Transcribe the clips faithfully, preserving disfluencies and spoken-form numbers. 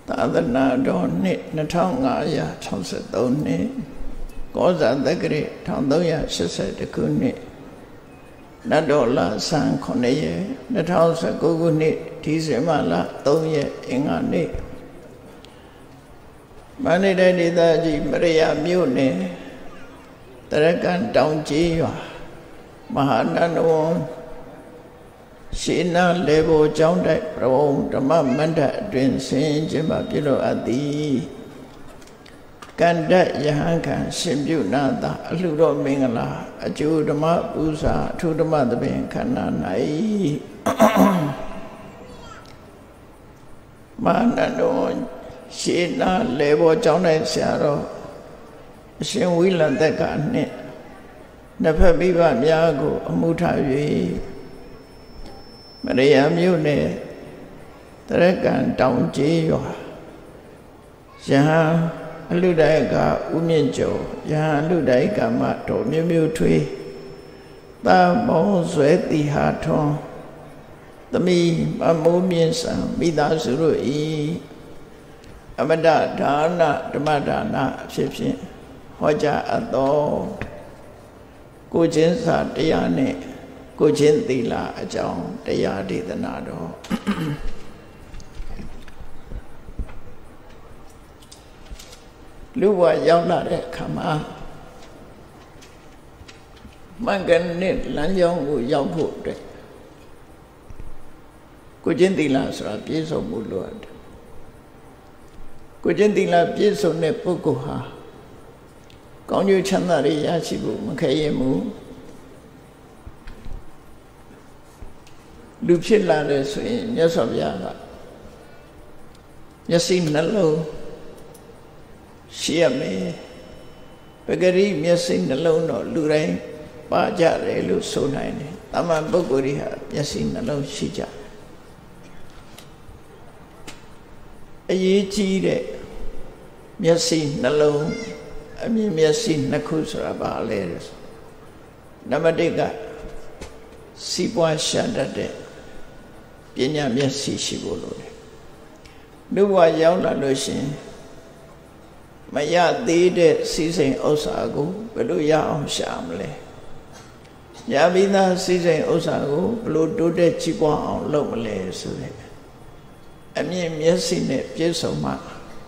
သာသနာတော်နှစ်နှစ်ထောင်ငါးရာ၆၃နှစ်ကောဇာတက္ကရာတစ်ထောင်သုံးရာ၈၁ခုနှစ်နတ်တော်လဆန်းခုနှစ်ရက်နှစ်ထောင်၁၉ခုနှစ်ဒီဇင်ဘာလသုံးရက်အင်္ဂါနေ့မန္တလေးဒေသကြီးမရယာမြို့နယ်တရကန်တောင်ကြီးရွာမဟာနန္ဒဝန်ရှေးနာလေဘောကျောင်းတိုက်ပရဝုံဓမ္မမန္တအတွင်ဆင်းခြင်းပါပြုလို့အပ်သည်ကန္တယဟန်ခံရှင်ပြုနာတာအလှတော်မင်္ဂလာအကျိုးဓမ္မပူဇာအထုဓမ္မသဘင်ခန္ဓာ၌မဟာနန္ဒဝန်ရှေးနာလေဘောကျောင်းတိုက်ဆရာတော်အရှင်ဝိလန္တကနှင့်နှစ်ဖက်မိဘများကိုအမှုထား၍မရယာမြို့နယ်တရကန်တောင်ကြီးရွာယဟန်အလူဒိုင်ကဥမြင့်ကျော်ယဟန်အလူဒိုင်ကမတော်မြို့မြို့ထွေးတာမောဆွဲတိဟာထွန်းသမီးမမိုးမြင့်စံမိသားစုတို့ဤအမတဒါနဓမ္မဒါနအဖြစ်ဖြင့်ဟောကြားအပ်သောကိုချင်းစာတရားနှင့်ကိုချင်းသီလအကြောင်းတရားဒေသနာတော်လူဘဝရောက်လာတဲ့အခါမှာမင်္ဂနဲ့လမ်းကြောင်းကိုရောက်ဖို့အတွက်ကိုချင်းသီလဆိုတာပြည့်စုံမှုလိုအပ်တယ်ကိုချင်းသီလပြည့်စုံတဲ့ပုဂ္ဂိုလ်ဟာကောင်းကျိုးချမ်းသာတွေရရှိဖို့မခဲရင်ဘူးလူဖြစ်လာတယ်ဆိုရင်မြတ်စွာဘုရားကမျက်စိနှလုံးရှိရမယ်ပဂရိမျက်စိနှလုံးတော့လူတိုင်းပါကြတယ်လို့ဆိုနိုင်တယ်တမန်ပုဂ္ဂိုလ်တွေဟာမျက်စိနှလုံးရှိကြအရေးကြီးတဲ့မျက်စိနှလုံးအမြင်မျက်စိနှစ်ခုဆိုတာဘာလဲနံပါတ်တစ်ကစီးပွားရှာတတ်တဲ့ပညာမျက်စိရှိဖို့လိုတယ်လူဘဝရောက်လာလို့ရှင်မရသေးတဲ့စီးစိမ်ဥစ္စာကိုဘယ်လိုရအောင်ရှာမလဲရပြီးသားစီးစိမ်ဥစ္စာကိုဘယ်လိုတိုးတက်ကြီးပွားအောင်လုပ်မလဲဆိုတဲ့အမြင်မျက်စိနဲ့ပြည့်စုံမှ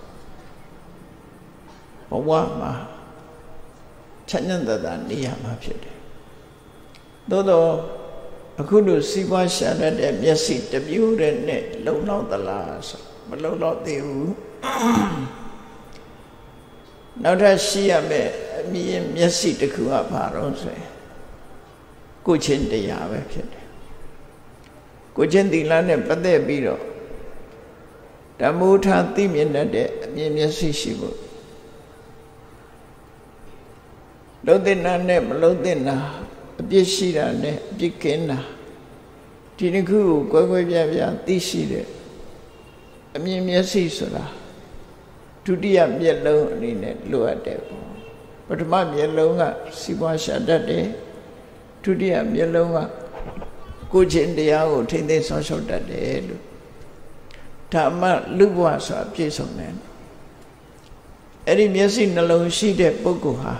ဘဝမှာချမ်းသာတာနေရမှာဖြစ်တယ်သို့တော့အခုလိုစီးပွားရှာတတ်တဲ့မျက်စိတစ်မျိုးတည်းနဲ့လုံလောက်သလားဆိုမလုံလောက်သေးဘူးနောက်ထပ်ရှိရမယ့်အမြင်မျက်စိတစ်ခုကဘာလို့ဆိုရင်ကိုချင်းတရားပဲဖြစ်တယ်ကိုချင်းသီလနဲ့ပတ်သက်ပြီးတော့ဓမ္မထသိမြင်တတ်တဲ့အမြင်မျက်စိရှိဖို့လုံးတဲ့နာနဲ့မလုံးတဲ့နာအပြစ်ရှိတာနဲ့အပြစ်ကင်းတာဒီတစ်ခုကိုကွဲကွဲပြားပြားသိရှိတဲ့အမြင်မျက်စိဆိုတာဒုတိယမျက်လုံးအနေနဲ့လိုအပ်တယ်ပေါ့ပထမမျက်လုံးကစီးပွားရှာတတ်တယ်ဒုတိယမျက်လုံးကကိုချင်းတရားကိုထိမ့်သိမ်းဆောင်ရှောက်တတ်တယ်လို့ဓမ္မလူဘဝဆိုတာပြည့်စုံတယ်အဲ့ဒီမျက်စိနှလုံးရှိတဲ့ပုဂ္ဂိုလ်ဟာ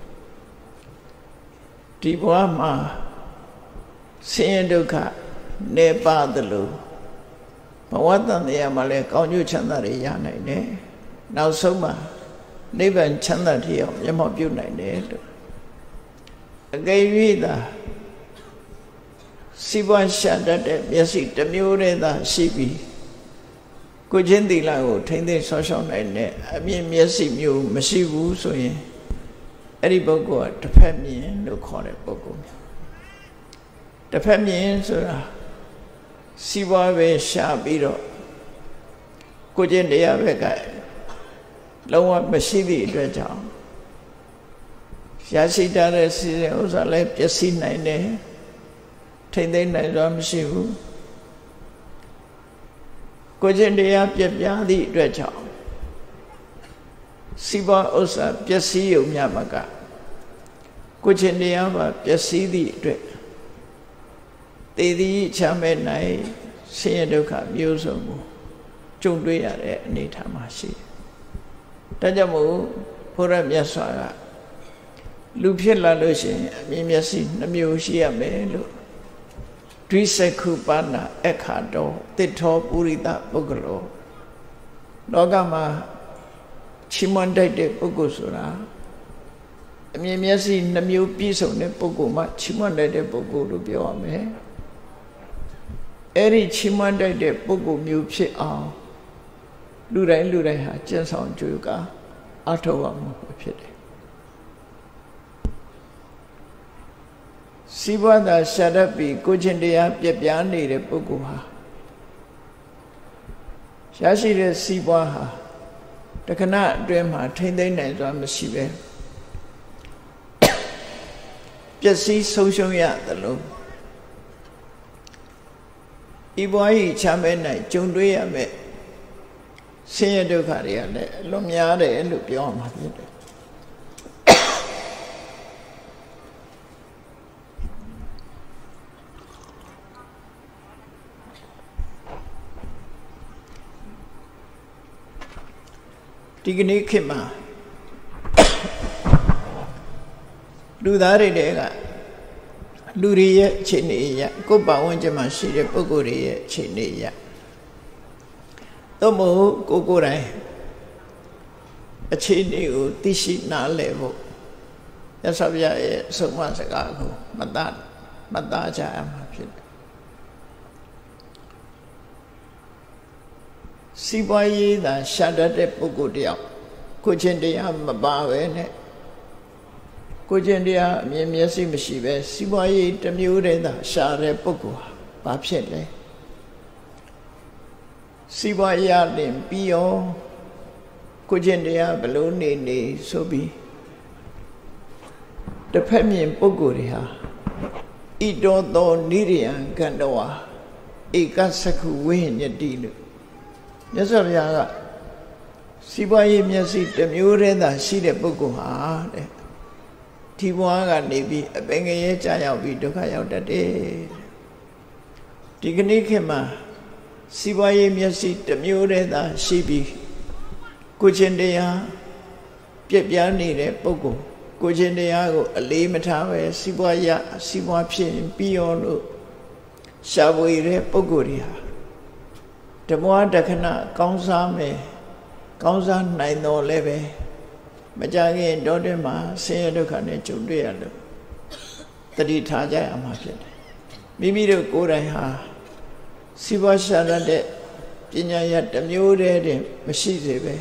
ဒီဘဝမှာဆင်းရဲဒုက္ခနေပါသလိုဘဝတန်တရားမှာလည်းကောင်းကျိုးချမ်းသာတွေရနိုင်တယ်နောက်ဆုံးမှာနိဗ္ဗာန်ချမ်းသာတရားမျက်မှောက်ပြုနိုင်တယ်လို့အကယ်၍သာစီးပွားရှာတတ်တဲ့မျက်စိတစ်မျိုးတည်းသာရှိပြီးကိုချင်းသီလကိုထိမ့်သိမ်းဆောက်ရှောက်နိုင်တဲ့အမြင်မျက်စိမျိုးမရှိဘူးဆိုရင်အဲ့ဒီပုဂ္ဂိုလ်ကတစ်ဖက်မြင်လို့ခေါ်တဲ့ပုဂ္ဂိုလ်မျိုးတစ်ဖက်မြင်ဆိုတာစီးပွားပဲရှာပြီးတော့ကိုချင်းတရားဘက်ကလုံးဝမရှိသည့်အတွက်ကြောင့်ရရှိတဲ့စီစဉ်ဥစ္စာလည်းပျက်စီးနိုင်တယ်ထိမ့်သိမ်းနိုင်စွာမရှိဘူးကိုချင်းတရားပြပြသည့်အတွက်ကြောင့်စီးပွားဥစ္စာပျက်စီးရုံမျှမကကိုချင်းတရားပါပျက်စီးသည့်အတွက်တည်သည့်ချမ်းမဲ့နိုင်ဆင်းရဲဒုက္ခမျိုးစုံကိုကြုံတွေ့ရတဲ့အနေအထားမှာရှိတယ်ဒါကြောင့်မို့ဘုရားမြတ်စွာကလူဖြစ်လာလို့ရှိရင်အမြင်မျက်စိနှမျိုးရှိရမယ်လို့ဒွိစက္ခုပါဏအခါတော်တိထောပုရိသပုဂ္ဂလောလောကမှာချီးမွမ်းတတ်တဲ့ပုဂ္ဂိုလ်ဆိုတာအမြင်မျက်စိနှမျိုးပြည့်စုံတဲ့ပုဂ္ဂိုလ်မှချီးမွမ်းတတ်တဲ့ပုဂ္ဂိုလ်လို့ပြောရမယ်အဲ့ဒီချီးမွမ်းတတ်တဲ့ပုဂ္ဂိုလ်မျိုးဖြစ်အောင်လူတိုင်းလူတိုင်းဟာကျင့်ဆောင်ကြိုးကအထောက်အမှုဖြစ်တယ်စီးပွားသာရှာတတ်ပြီးကိုချင်းတရားပြပြနေတဲ့ပုဂ္ဂိုလ်ဟာရရှိတဲ့စီးပွားဟာတခဏအတွင်းမှာထိမ့်သိမ့်နိုင်စွာမရှိပဲပျက်စီးဆုံးရှုံးရသလိုဤဘဝဤချမ်းမဲ၌ကြုံတွေ့ရမယ်ဆင်းရဲဒုက္ခတွေကလည်းအလွန်များတယ်လို့ပြောမှာဖြစ်တယ်ဒီကနေ့ခေတ်မှာလူသားတွေတဲကလူတွေရဲ့အခြေအနေရကိုယ်ပတ်ဝန်းကျင်မှာရှိတဲ့ပုဂ္ဂိုလ်တွေရဲ့အခြေအနေရသို့မဟုတ်ကိုကိုယ်တိုင်အခြေအနေကိုသိရှိနားလည်ဖို့ရသော်ပြရဲ့အဆုံးအမစကားကိုမတတ်မတတ်ကြရမှာဖြစ်တယ်စီးပွားရေးသာရှာတတ်တဲ့ပုဂ္ဂိုလ်တယောက်ကိုချင်းတရားမပါပဲနဲ့ကိုချင်းတရားအမြင်မျက်စိမရှိပဲစီးပွားရေးတစ်မျိုးတည်းသာရှာတဲ့ပုဂ္ဂိုလ်ဟာဘာဖြစ်လဲစီးပွားရရင်ပြီးရောကိုချင်းတရားဘလို့နေနေဆိုပြီးတစ်ဖက်မြင်ပုဂ္ဂိုလ်တွေဟာဣတောသောနိရိယံကန္တဝါဧကသက္ခုဝိဟညတိလို့မြတ်စွာဘုရားကစီးပွားရေးမျက်စိတစ်မျိုးတည်းသာရှိတဲ့ပုဂ္ဂိုလ်ဟာတဲ့ဒီဘဝကနေပြီးအပင်ငရဲကြာရောက်ပြီးဒုက္ခရောက်တတ်တယ်ဒီကနေ့ခေတ်မှာစီးပွားရေးမျက်စိတစ်မျိုးတည်းသာရှိပြီးကိုချင်းတရားပြက်ပြားနေတဲ့ပုဂ္ဂိုလ်ကိုချင်းတရားကိုအလေးမထားပဲစီးပွားရစီးပွားဖြစ်ပြီးရောလို့ရှားပွေတဲ့ပုဂ္ဂိုလ်တွေဟာဓမ္မတခဏကောင်းစားမယ်ကောင်းစားနိုင်တော်လည်းပဲမကြခင်တော့တဲ့မှာဆင်းရဲဒုက္ခနဲ့ကြုံတွေ့ရလို့တတိထားကြရမှာဖြစ်တယ်မိမိတို့ကိုယ်တိုင်ဟာစီးပွားရှာတတ်တဲ့ပညာရတစ်မျိုးတည်းတင်မရှိစေပဲ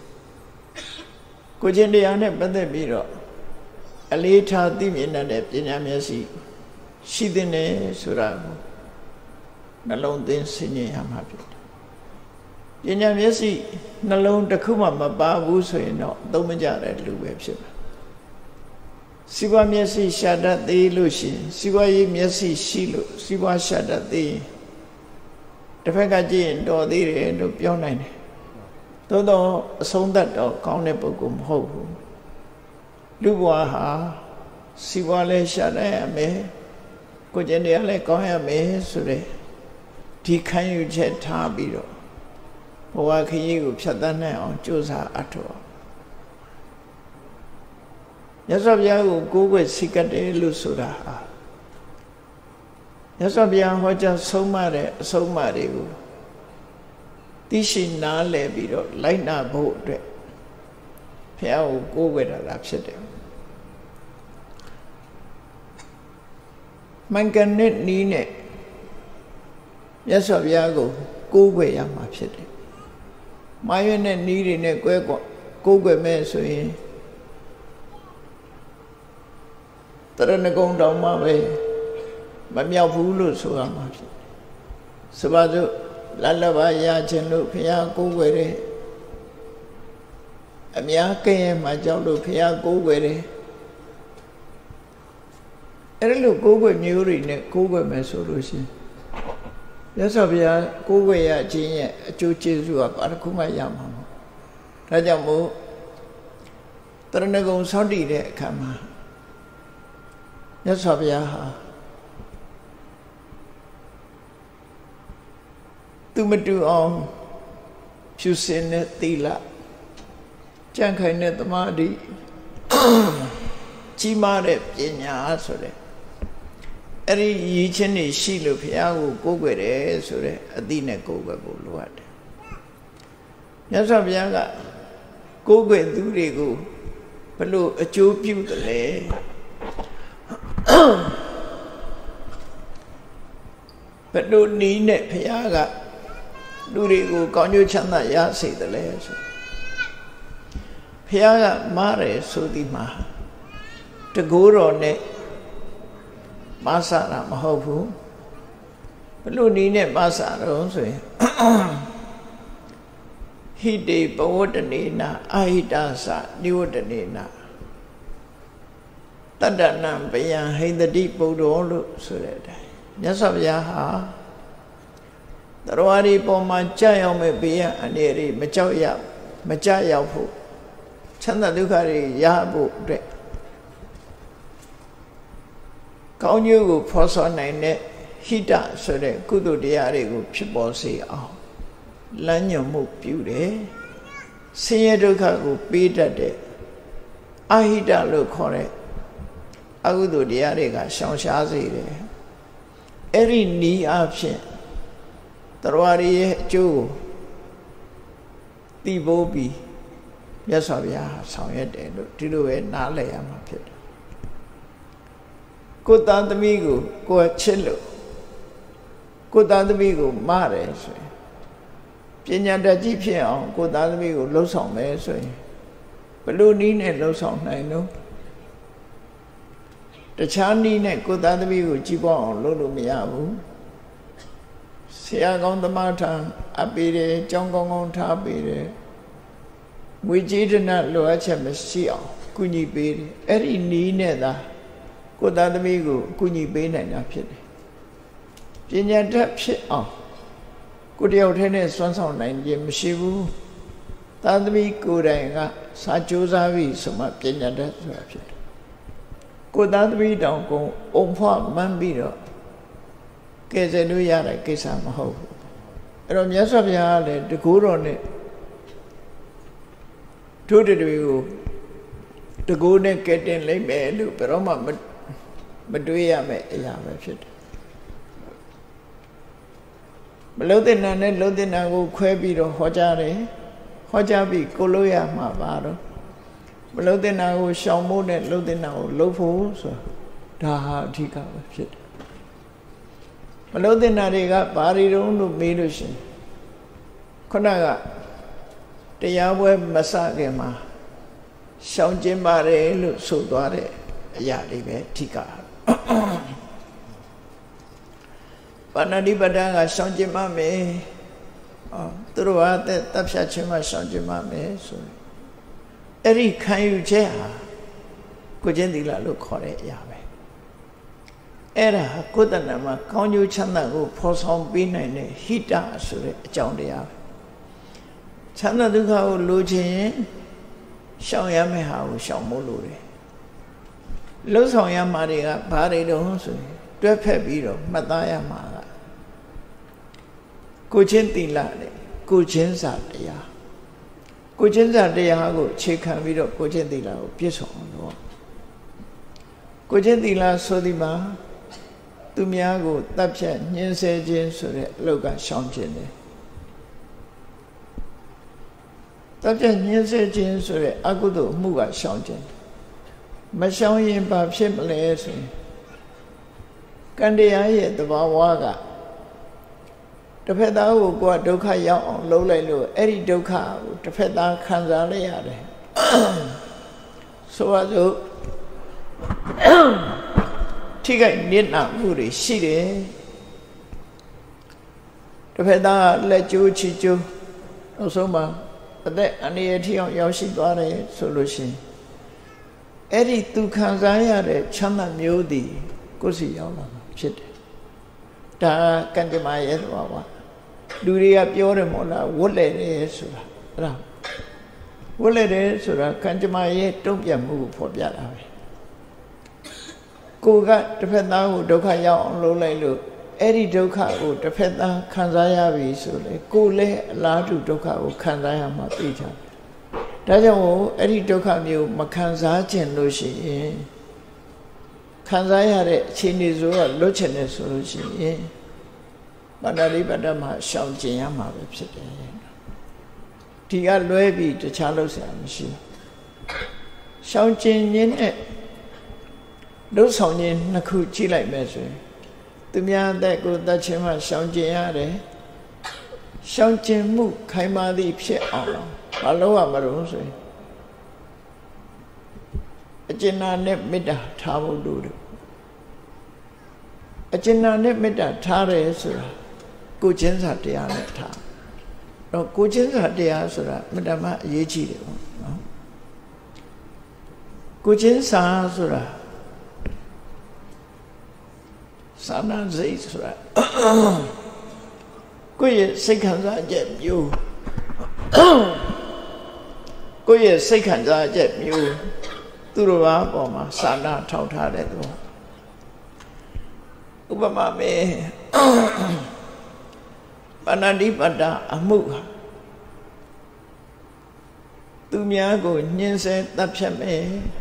ကိုချင်းတရားနဲ့ပတ်သက်ပြီးတော့အလေးထားသိမြင်တဲ့ပညာမျက်စိရှိတဲ့နေဆိုတာကိုနှလုံးသွင်းစဉ်းကျင်ရမှာဖြစ်တယ်ပညာမျက်စိနှလုံးတစ်ခုမှမပါဘူးဆိုရင်တော့သုံးမကြတဲ့လူပဲဖြစ်မှာစီးပွားမျက်စိရှာတတ်သေးလို့ရှိရင်စီးပွားရေးမျက်စိရှိလို့စီးပွားရှာတတ်သေးရင်တစ်ဖက်ကကြည့်ရင်တော်သေးတယ်လို့ပြောနိုင်တယ်သို့တော့အဆုံးသတ်တော့ကောင်းတဲ့ပုဂ္ဂိုလ်မဟုတ်ဘူးလူဘဝဟာစီးပွားလည်းရှာတတ်ရမယ်ကိုယ်ကျင်တရားလည်းကောင်းရမယ်ဆိုတဲ့ဒီခံယူချက်ထားပြီးတော့ဘဝခရီးကိုဖြတ်သန်းနိုင်အောင်ကြိုးစားအထောက်မြတ်စွာဘုရားကိုကိုးကွယ်စိတ်ကတယ်လို့ဆိုတာဟာမြတ်စွာဘုရားဟောကြားဆုံးမတဲ့အဆုံးအမတွေကိုသိရှိနားလည်ပြီးတော့လိုက်နာဖို့အတွက်ဘုရားကိုကိုးကွယ်တာလားဖြစ်တယ်မှန်ကန်တဲ့နည်းနဲ့မြတ်စွာဘုရားကိုကိုးကွယ်ရမှာဖြစ်တယ်မာရွေးနဲ့နီးတွေနဲ့ကွဲကွကိုးကွယ်မဲ့ဆိုရင်တရဏဂုံတောင်မှပဲမမြောက်ဘူးလို့ဆိုရမှာဖြစ်တယ်။စပါစို့လလဘရခြင်းလို့ဘုရားကိုးကွယ်တယ်အများကဲ့ရဲ့မှာကြောက်လို့ဘုရားကိုးကွယ်တယ်အဲ့လိုကိုးကွယ်မျိုးတွေနဲ့ကိုးကွယ်မယ်ဆိုလို့ရှိရင်မြတ်စွာဘုရားကိုးကွယ်ရခြင်းရဲ့အကျိုးကျေးဇူးကဘာတစ်ခုမှရမှာမဟုတ်ဒါကြောင့်မို့တရဏဂုံဆောက်တည်တဲ့အခါမှာမြတ်စွာဘုရားဟာသူမတူအောင်ဖြူစင်တဲ့သီလကြံ့ခိုင်တဲ့သမာဓိကြီးမားတဲ့ပညာဆိုတဲ့အဲ့ဒီရည်ချင်းတွေရှိလို့ဘုရားကိုကိုးကွယ်တယ်ဆိုတဲ့အသိနဲ့ကိုးကွယ်ဖို့လိုအပ်တယ်မြတ်စွာဘုရားကကိုးကွယ်သူတွေကိုဘလို့အကျိုးပြုတယ်လဲဘလို့နီးနဲ့ဘုရားကလူတွေကိုကောင်းကျိုးချမ်းသာရစေတယ်လဲဆိုဘုရားကမားတယ်ဆိုဒီမှာတကိုးတော်နဲ့မဆတာမဟုတ်ဘူးဘလို့နီးနဲ့မဆတော့ဆိုရင်ဟိတေပဝတ္တနေနာအာဟိတသနိဝတ္တနေနာတတ္တနံပယံဟိန္တိပုဒ္ဓောလို့ဆိုတဲ့အတိုင်းမြတ်စွာဘုရားဟာတရားဒီပေါ်မှာကြာရောက်မဲ့ဘေးရန်အနေတွေမကြောက်ရမကြရောက်ဖို့ချမ်းသာဒုက္ခတွေရဖို့အတွက်ကောင်းကျိုးကိုဖော်ဆောင်နိုင်တဲ့ဟိတဆိုတဲ့ကုသိုလ်တရားတွေကိုဖြစ်ပေါ်စေအောင်လမ်းညွှန်မှုပြုတယ်ဆင်းရဲဒုက္ခကိုပေးတတ်တဲ့အာဟိတလို့ခေါ်တဲ့အကုသိုလ်တရားတွေကရှောင်ရှားစေတယ်အဲ့ဒီနီးအဖြစ်တရားရဲ့အကျိုးကိုသိဖို့ပြီးမြတ်စွာဘုရားဆောင်ရွက်တယ်လို့ဒီလိုပဲနားလည်ရမှာဖြစ်တယ်ကိုယ်သားသမီးကိုကိုယ်ချစ်လို့ကိုယ်သားသမီးကိုမတယ်ဆိုရင်ပညာတတ်ကြီးဖြစ်အောင်ကိုယ်သားသမီးကိုလှုပ်ဆောင်မယ်ဆိုရင်ဘလို့နည်းနဲ့လှုပ်ဆောင်နိုင်လို့တခြားနည်းနဲ့ကိုယ်သားသမီးကိုကြည်ပွားအောင်လုပ်လို့မရဘူးဆရာကောင်းသမားထံအပ်ပေးတယ်ကျောင်းကောင်းကောင်းထားပေးတယ်ငွေကြေးဒဏလိုအပ်ချက်မရှိအောင်ကုညီပေးတယ်အဲ့ဒီနည်းနဲ့သာကိုယ်သားသမီးကိုကုညီပေးနိုင်တာဖြစ်တယ်ပညာတတ်ဖြစ်အောင်ကိုယ်တယောက်တည်းနဲ့စွမ်းဆောင်နိုင်ခြင်းမရှိဘူးသာသမီကိုယ်တိုင်ကစာကြိုးစားပြီးဆိုမှပညာတတ်ဆိုတာဖြစ်တယ်ကိုယ်သားသမီတောင်ကုန်အုံဖွားမှန်းပြီးတော့ကဲဆယ်လို့ရတဲ့ကိစ္စမဟုတ်ဘူးအဲ့တော့မြတ်စွာဘုရားကလည်းတကူတော်နဲ့တို့တွေကိုတကူနဲ့ကဲတင်လိုက်မယ်လို့ဘယ်တော့မှမတွေးရမယ့်အရာပဲဖြစ်တယ်မလုံးတဲ့နာနဲ့လုံးတဲ့နာကိုခွဲပြီးတော့ဟောကြားတယ်ဟောကြားပြီးကိုလို့ရမှာပါတော့မလုံးတဲ့နာကိုရှောင်ဖို့နဲ့လုံးတဲ့နာကိုလှုပ်ဖို့ဆိုဒါဟာအဓိကပဲဖြစ်တယ်မလုံးတဲ့နာတွေကဘာတွေတုံးလို့မေးလို့ရှင်ခုနကတရားပွဲမစခင်မှာရှောင်ကျင်ပါတယ်လို့ဆိုသွားတဲ့အရာတွေပဲအဓိကပါဏာတိပဒံကရှောင်ကျင်မှမယ်အော်သူတို့ဟာတဲ့တပ်ဖြတ်ခြင်းမှရှောင်ကျင်မှမယ်ဆိုရင်အဲ့ဒီခံယူချက်ဟာကိုကျင့်သီလလို့ခေါ်တဲ့အရာပဲအဲ့ဒါဟာကိုယ်တဏ္ဍာမှာကောင်းကျိုးချမ်းသာကိုဖော်ဆောင်ပေးနိုင်တဲ့ဟိတဆိုတဲ့အကြောင်းတရားပဲချမ်းသာဒုက္ခကိုလိုချင်ရင်ရှောင်ရမယ့်ဟာကိုရှောင်ဖို့လိုတယ်လှုပ်ဆောင်ရမှာတွေကဘာတွေတုံးဆိုရင်တွဲဖက်ပြီးတော့မှတ်သားရမှာကကိုချင်းသီလနဲ့ကိုချင်းစာတရားကိုချင်းစာတရားကိုအခြေခံပြီးတော့ကိုချင်းသီလကိုပြည့်စုံအောင်လုပ်ကိုချင်းသီလဆိုဒီမှာသူများကိုတပ်ဖြတ်ညှင်းဆဲခြင်းဆိုတဲ့အလုပ်ကရှောင်ကျင်တယ်တပ်ဖြတ်ညှင်းဆဲခြင်းဆိုတဲ့အကုသိုလ်အမှုကရှောင်ကျင်တယ်မရှောင်ရင်ဘာဖြစ်မလဲဆိုရင်ကံတရားရဲ့သဘာဝကတစ်ဖက်သားကိုကိုယ်ကဒုက္ခရောက်အောင်လုပ်လိုက်လို့အဲ့ဒီဒုက္ခကိုတစ်ဖက်သားခံစားလိုက်ရတယ်ဆိုပါစို့ထိခိုက်နစ်နာမှုတွေရှိတယ်တစ်ဖက်သားလက်ကျိုးချီကျိုးနောက်ဆုံးမှာအသက်အန္တရာယ်ထိအောင်ရောက်ရှိသွားတယ်ဆိုလို့ရှိရင်အဲ့ဒီသူခံစားရတဲ့ချမ်းသာမျိုးတည်ကိုယ်စီရောက်လာမှာဖြစ်တယ်ဒါကံကြမ္မာရဲ့သဘာဝလူတွေကပြောတယ်မို့လားဝတ်လဲတယ်ဆိုတာအဲ့ဒါဝတ်လဲတယ်ဆိုတာကံကြမ္မာရဲ့တုံ့ပြန်မှုကိုဖော်ပြတာပဲကိုကတစ်ဖက်သားကိုဒုက္ခရောက်အောင်လုပ်လိုက်လို့အဲ့ဒီဒုက္ခကိုတစ်ဖက်သားခံစားရပြီဆိုလေကိုယ်လည်းအလားတူဒုက္ခကိုခံစားရမှာသိချင်ဒါကြောင့်အဲ့ဒီဒုက္ခမျိုးမခံစားခြင်းလို့ရှိရင်ခံစားရတဲ့အခြေအနေဆိုတော့လွတ်ချင်တယ်ဆိုလို့ရှိရင်ပါဏာတိပါဒမှာရှောင်ကျင်ရမှာပဲဖြစ်တယ်ဒီကလွဲပြီးတခြားလုပ်စရာမရှိဘူးရှောင်ကျင်ခြင်းနဲ့လုပ်ဆောင်ခြင်းနှစ်ခုကြည့်လိုက်မယ်ဆိုရင်သူများအသက်ကိုတတ်ခြင်းမှရှောင်ကျင်ရတယ်ရှောင်ကျင်မှုခိုင်မာသည့်ဖြစ်အောင်ဘာလို့ရမလို့ဆိုရင်အကျဉ်းနာနဲ့မေတ္တာထားဖို့လိုတယ်အကျဉ်းနာနဲ့မေတ္တာထားတယ်ဆိုတာကိုချင်းစာတရားနဲ့ထားတော့ကိုချင်းစာတရားဆိုတာမေတ္တာမှအရေးကြီးတယ်ပေါ့နော်ကိုချင်းစာဆိုတာသာနာစိတ်ဆိုတာကိုယ့်ရဲ့စိတ်ခံစားချက်မျိုးကိုယ့်ရဲ့စိတ်ခံစားချက်မျိုးသူတို့ဘာပေါ်မှာသာနာထောက်ထားတဲ့သူဥပမာမေပါဏာတိပါဒအမှုဟာသူများကိုညှင်းဆဲတပ်ဖြတ်မယ်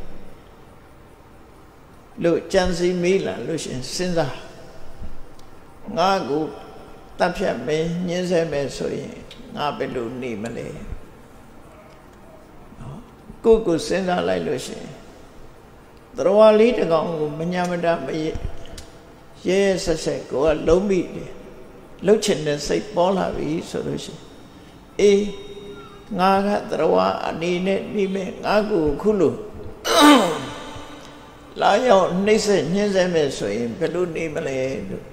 လို့ကြံစီမိလာလို့ရှင်စဉ်းစားငါကိုတပ်ဖြတ်မယ်ညှင်းဆဲမယ်ဆိုရင်ငါဘယ်လိုနေမလဲနော်ကိုကိုစဉ်းစားလိုက်လို့ရှင်သရဝါလေးတကောင်ကိုမညာမတမရဲရဲဆက်ဆက်ကိုကလုံးမိတယ်လှုပ်ချင်တဲ့စိတ်ပေါ်လာပြီဆိုလို့ရှင်အေးငါကသရဝါအနေနဲ့နေမယ်ငါကိုခုလို့လာရောက်နှိမ့်ဆက်ညှင်းဆဲမယ်ဆိုရင်ဘယ်လိုနေမလဲလို့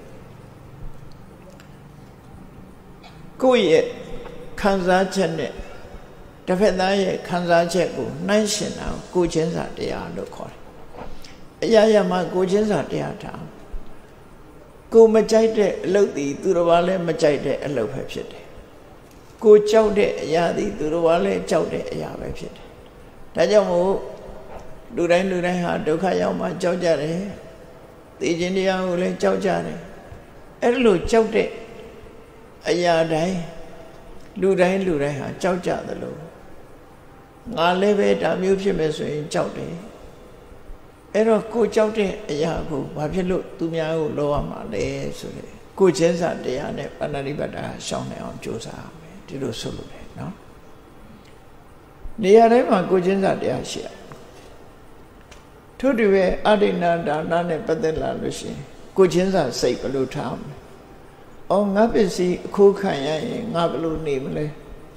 ကိုယ့်ရဲ့ခံစားချက်နဲ့တစ်ဖက်သားရဲ့ခံစားချက်ကိုနှိုင်းယှဉ်တာကိုချင်းစာတရားလို့ခေါ်တယ်အရာရာမှာကိုချင်းစာတရားထားကိုမကြိုက်တဲ့အလုပ်သည်သူတော်ဘာလည်းမကြိုက်တဲ့အလုပ်ပဲဖြစ်တယ်ကိုကြောက်တဲ့အရာသည်သူတော်ဘာလည်းကြောက်တဲ့အရာပဲဖြစ်တယ်ဒါကြောင့်မို့လူတိုင်းလူတိုင်းဟာဒုက္ခရောက်မှကြောက်ကြတယ်သိခြင်းတရားကိုလည်းကြောက်ကြတယ်အဲ့လိုကြောက်တဲ့အရာတိုင်းလူတိုင်းလူတိုင်းဟာကြောက်ကြသလိုငါလည်းပဲဒါမျိုးဖြစ်မယ်ဆိုရင်ကြောက်တယ်အဲ့တော့ကိုကြောက်တဲ့အရာကိုဘာဖြစ်လို့သူများကိုလောရမှာလဲဆိုတဲ့ကိုချင်းစာတရားနဲ့ပါဏာတိပါဒရှောင်နိုင်အောင်ကြိုးစားရမယ်ဒီလိုဆိုလို့တယ်နော်နေရာတိုင်းမှာကိုချင်းစာတရားရှိရထို့တူပဲအဋိဏဒါနနဲ့ပတ်သက်လာလို့ရှိရင်ကိုချင်းစာစိတ်ဘယ်လိုထားမလဲအော်ငါပစ္စည်းအခိုးခံရရင်ငါဘယ်လိုနေမလဲ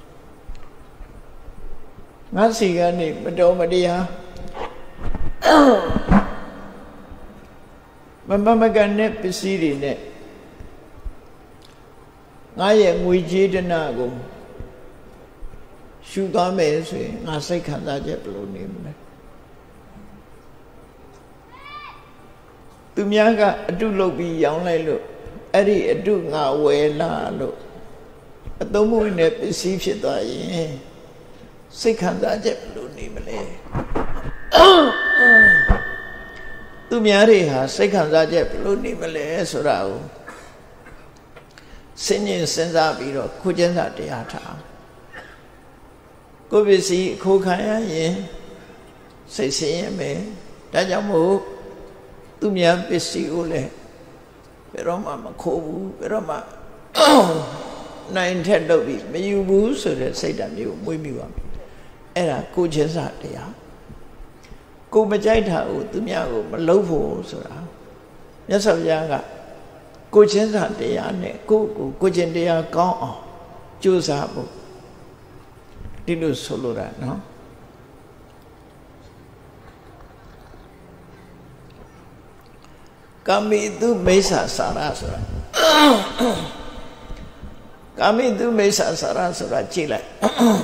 ငါစီကနေမတော်မတရားမမမကန်တဲ့ပစ္စည်းတွေနဲ့ငါရဲ့ငွေကြေးတနာကိုရှုသွားမယ်ဆိုရင်ငါစိတ်ခံစားချက်ဘယ်လိုနေမလဲသူများကအတုလုပ်ပြီးရောင်းလိုက်လို့အဲ့ဒီအတုငါဝယ်လာလို့အသုံးမဝင်တဲ့ပစ္စည်းဖြစ်သွားရင်စိတ်ခံစားချက်ဘယ်လိုနေမလဲသူများတွေဟာစိတ်ခံစားချက်ဘယ်လိုနေမလဲဆိုတာကိုစဉ်းကျင်စဉ်းစားပြီးတော့ကိုကျင်းစာတရားထားကိုပစ္စည်းခိုးခံရရင်စိတ်ဆင်းရဲမယ်ဒါကြောင့်မို့သူများပစ္စည်းကိုလည်းဘယ်တော့မှမခိုးဘူးဘယ်တော့မှနိုင်ထက်လုပ်ပြီးမယူဘူးဆိုတဲ့စိတ်ဓာတ်မျိုးမွေးမိပါမယ်အဲ့ဒါကိုကျင်းစာတရားကိုမကြိုက်တာကိုသူများကိုမလုပ်ဖို့ဆိုတာမြတ်စွာဘုရားကကိုချင်းစာတရားနဲ့ကိုကိုကိုချင်းတရားကောင်းအောင်ကြိုးစားဖို့ဒီလိုဆိုလိုတာနော်ကာမိတုမိစ္ဆာစာရဆိုတာကာမိတုမိစ္ဆာစာရဆိုတာကြည့်လိုက်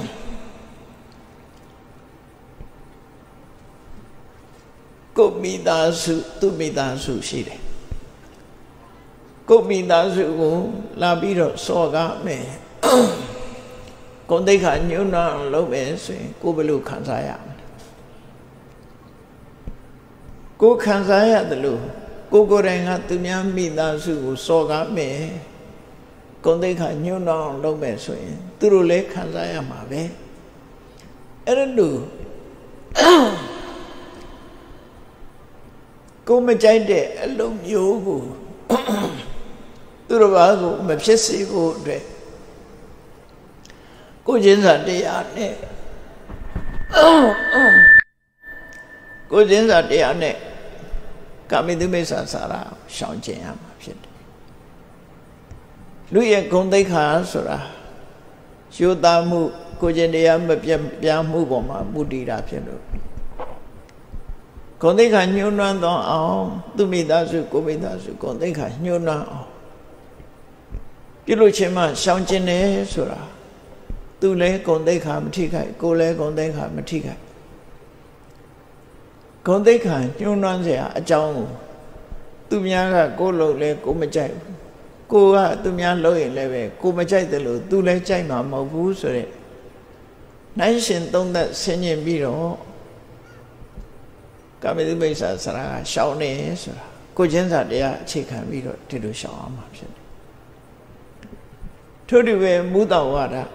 ကိုမိသားစုသူမိသားစုရှိတယ်ကိုမိသားစုကိုလာပြီးတော့စော်ကားမယ်ကိုယ်သိက္ခာညှိုးနှောင်းလုပ်မယ်ဆိုရင်ကိုယ်ဘယ်လိုခံစားရမလဲကိုယ်ခံစားရတယ်လို့ကိုကိုယ်တိုင်ကသူများမိသားစုကိုစော်ကားမယ်ဂုဏ်သိက္ခာညှိုးနှောင်းအောင်လုပ်မယ်ဆိုရင်သူတို့လည်းခံစားရမှာပဲအဲ့လိုကိုမကြိုက်တဲ့အလုပ်မျိုးကိုသူတို့ဘာကိုမဖြစ်စေဖို့အတွက်ကိုချင်းစာတရားနဲ့ကိုချင်းစာတရားနဲ့ကာမိတုမိစ္ဆာစာရာရှောင်ကျင်ရမှာဖြစ်တယ်လူရဲ့ဂုဏ်သိက္ခာဆိုတာရိုးသားမှုကိုချင်းတရားမပြတ်ပြားမှုပေါ်မှာမူတည်တာဖြစ်လို့ဂုဏ်သိက္ခာညှိုးနှွမ်းသောအောင်သူမိသားစုကိုမိသားစုဂုဏ်သိက္ခာညှိုးနှွမ်းအောင်ပြုလို့ချင်းမှရှောင်ကျင်တယ်ဆိုတာသူလည်းဂုဏ်သိက္ခာမထိခိုက်ကိုလည်းဂုဏ်သိက္ခာမထိခိုက်ဂုဏ်သိက္ခာညှိုးနှွမ်းเสียအကြောင်းကိုသူများကကိုလို့လဲကိုမကြိုက်ဘူးကိုကသူများလုပ်ရင်လည်းပဲကိုမကြိုက်တယ်လို့သူလည်းကြိုက်မှာမဟုတ်ဘူးဆိုတဲ့နိုင်ရှင်သုံးသက်ဆင်ញင်ပြီးတော့ကာမိတုမိစ္ဆာစရာရှောင်နေဆိုတာကိုချင်းစာတရားအခြေခံပြီးတော့ဒီလိုရှောင်အောင်မှာဖြစ်တယ်ထို့တူပဲမုဒ္ဒဝါဒ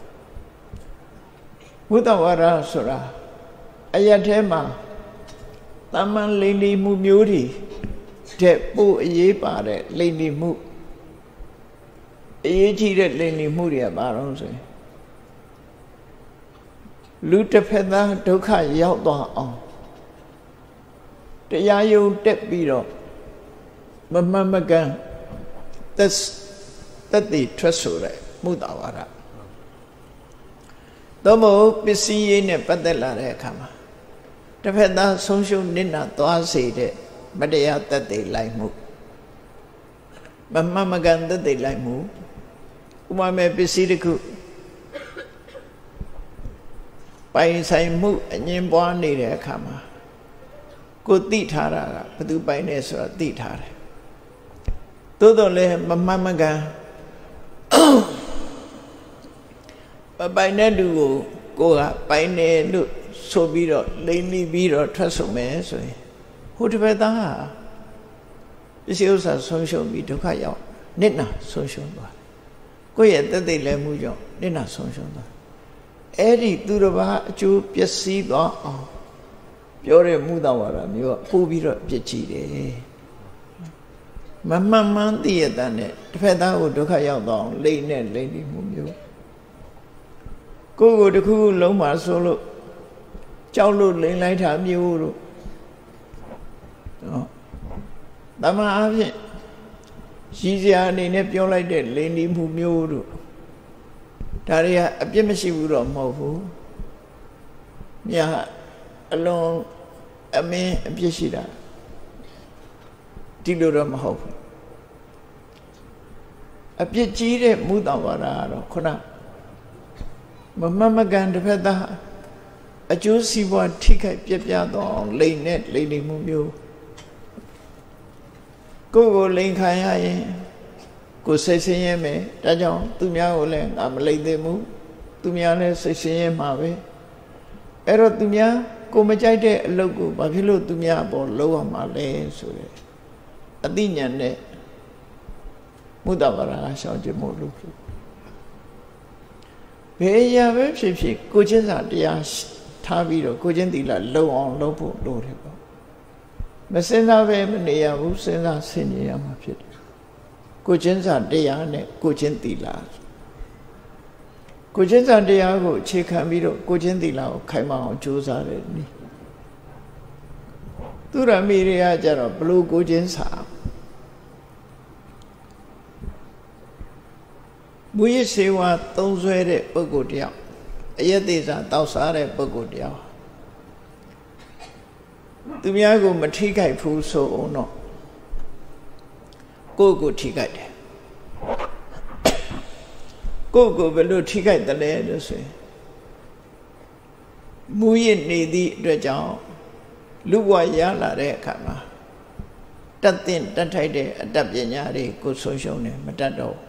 မုဒ္ဒဝါဒဆိုတာအရက်ထဲမှာတမန်လိမ့်လီမှုမျိုးတွေတဲ့ပို့အရေးပါတဲ့လိမ့်လီမှုအရေးကြီးတဲ့လိမ့်လီမှုတွေကဘာလို့ဆိုရင်လူတစ်ဖက်သားဒုက္ခရောက်သွားအောင်တရားယုံတက်ပြီးတော့မမမကန်သက်သက်တည်ထွက်ဆိုတဲ့မုဒ္ဒဝါဒသို့မဟုတ်ပစ္စည်းရေးနဲ့ပတ်သက်လာတဲ့အခါမှာတစ်ဖက်သားဆုံးရှုံးနစ်နာသွားစေတဲ့မတရားသက်တည်လိုက်မှုမမမကန်သက်တည်လိုက်မှုဥပမာပစ္စည်းတစ်ခုပိုင်ဆိုင်မှုအငြင်းပွားနေတဲ့အခါမှာကိုသိထားတာကဘယ်သူပိုင်နေဆိုတာသိထားတယ်သို့တော်လည်းမမမကန်မပိုင်တဲ့လူကိုကိုကပိုင်တယ်လို့ဆိုပြီးတော့လိမ့်မိပြီးတော့ထွက်ဆိုမယ်ဆိုရင်ဟိုတစ်ဖက်သားဟာပစ္စည်းဥစ္စာဆုံးရှုံးပြီးဒုက္ခရောက်နစ်နာဆုံးရှုံးသွားကိုယ့်ရဲ့တသက်လည်းမှုကြောင့်နစ်နာဆုံးရှုံးသွားအဲ့ဒီသူတစ်ပါးအကျိုးပျက်စီးသွားအောင်ပြောတဲ့မုဒ္ဒဝါဒမျိုးကပို့ပြီးတော့ပြစ်ကြည့်တယ်မမှန်မှန်သိရတဲ့နဲ့တစ်ဖက်သားကိုဒုက္ခရောက်သွားအောင်လိမ့်နဲ့လိမ့်ပြီးမှုမျိုးကိုယ်ကိုတစ်ခုလုံးမှာဆိုလို့ကြောက်လို့လိမ့်လိုက်တာမျိုးတို့နော်တမန်အားဖြင့်ရည်စရာအနေနဲ့ပြောလိုက်တဲ့လိမ့်နေမှုမျိုးတို့ဒါတွေကအပြစ်မရှိဘူးတော့မဟုတ်ဘူးမြတ်အလုံးအမင်းအပြစ်ရှိတာဒီလိုတော့မဟုတ်ဘူးအပြစ်ကြီးတဲ့မုဒ္ဒဝါဒကတော့ခုနမမမကန်တစ်ဖက်သားအကျိုးစီးပွားထိခိုက်ပြပြတော့အောင်လိမ့်နဲ့လိမ့်နေမှုမျိုးကိုယ်ကိုလိမ့်ခံရရင်ကိုယ်စိတ်ဆင်းရဲမယ်ဒါကြောင့်သူများကိုလည်းငါမလိမ့်သေးဘူးသူများလည်းစိတ်ဆင်းရဲမှာပဲအဲ့တော့သူများကိုမကြိုက်တဲ့အလုပ်ကိုဘာဖြစ်လို့သူများပေါ်လုပ်ရမှာလဲဆိုတဲ့အသိဉာဏ်နဲ့မုဒ္ဒဝါဒရှောင်ကျင်မှုလို့ဘယ်ရာပဲဖြစ်ဖြစ်ကိုချင်းစာတရားထားပြီးတော့ကိုချင်းသီလလုံအောင်လုပ်ဖို့လိုတယ်ပေါ့မစင်စားပဲမနေရဘူးစဉ်းစားဆင်ခြင်ရမှာဖြစ်တယ်ကိုချင်းစာတရားနဲ့ကိုချင်းသီလကိုချင်းစာတရားကိုအခြေခံပြီးတော့ကိုချင်းသီလကိုခိုင်မာအောင်ကြိုးစားတယ်နိသူရမီတွေကကြတော့ဘလို့ကိုချင်းစာမူရစေဝါသုံးဆွဲတဲ့ပုဂ္ဂိုလ်တယောက်အယက်သေးစာတောက်စားတဲ့ပုဂ္ဂိုလ်တယောက်သူများကိုမထိခိုက်ဘူးဆိုအောင်တော့ကိုယ့်ကိုထိခိုက်တယ်ကိုယ့်ကိုဘယ်လိုထိခိုက်တယ်လဲလို့ဆိုရင်မူရနေသည့်အတွက်ကြောင့်လူဘဝရလာတဲ့အခါမှာတတ်တဲ့တတ်ထိုက်တဲ့အတတ်ပညာတွေကိုဆုံးရှုံးတယ်မတတ်တော့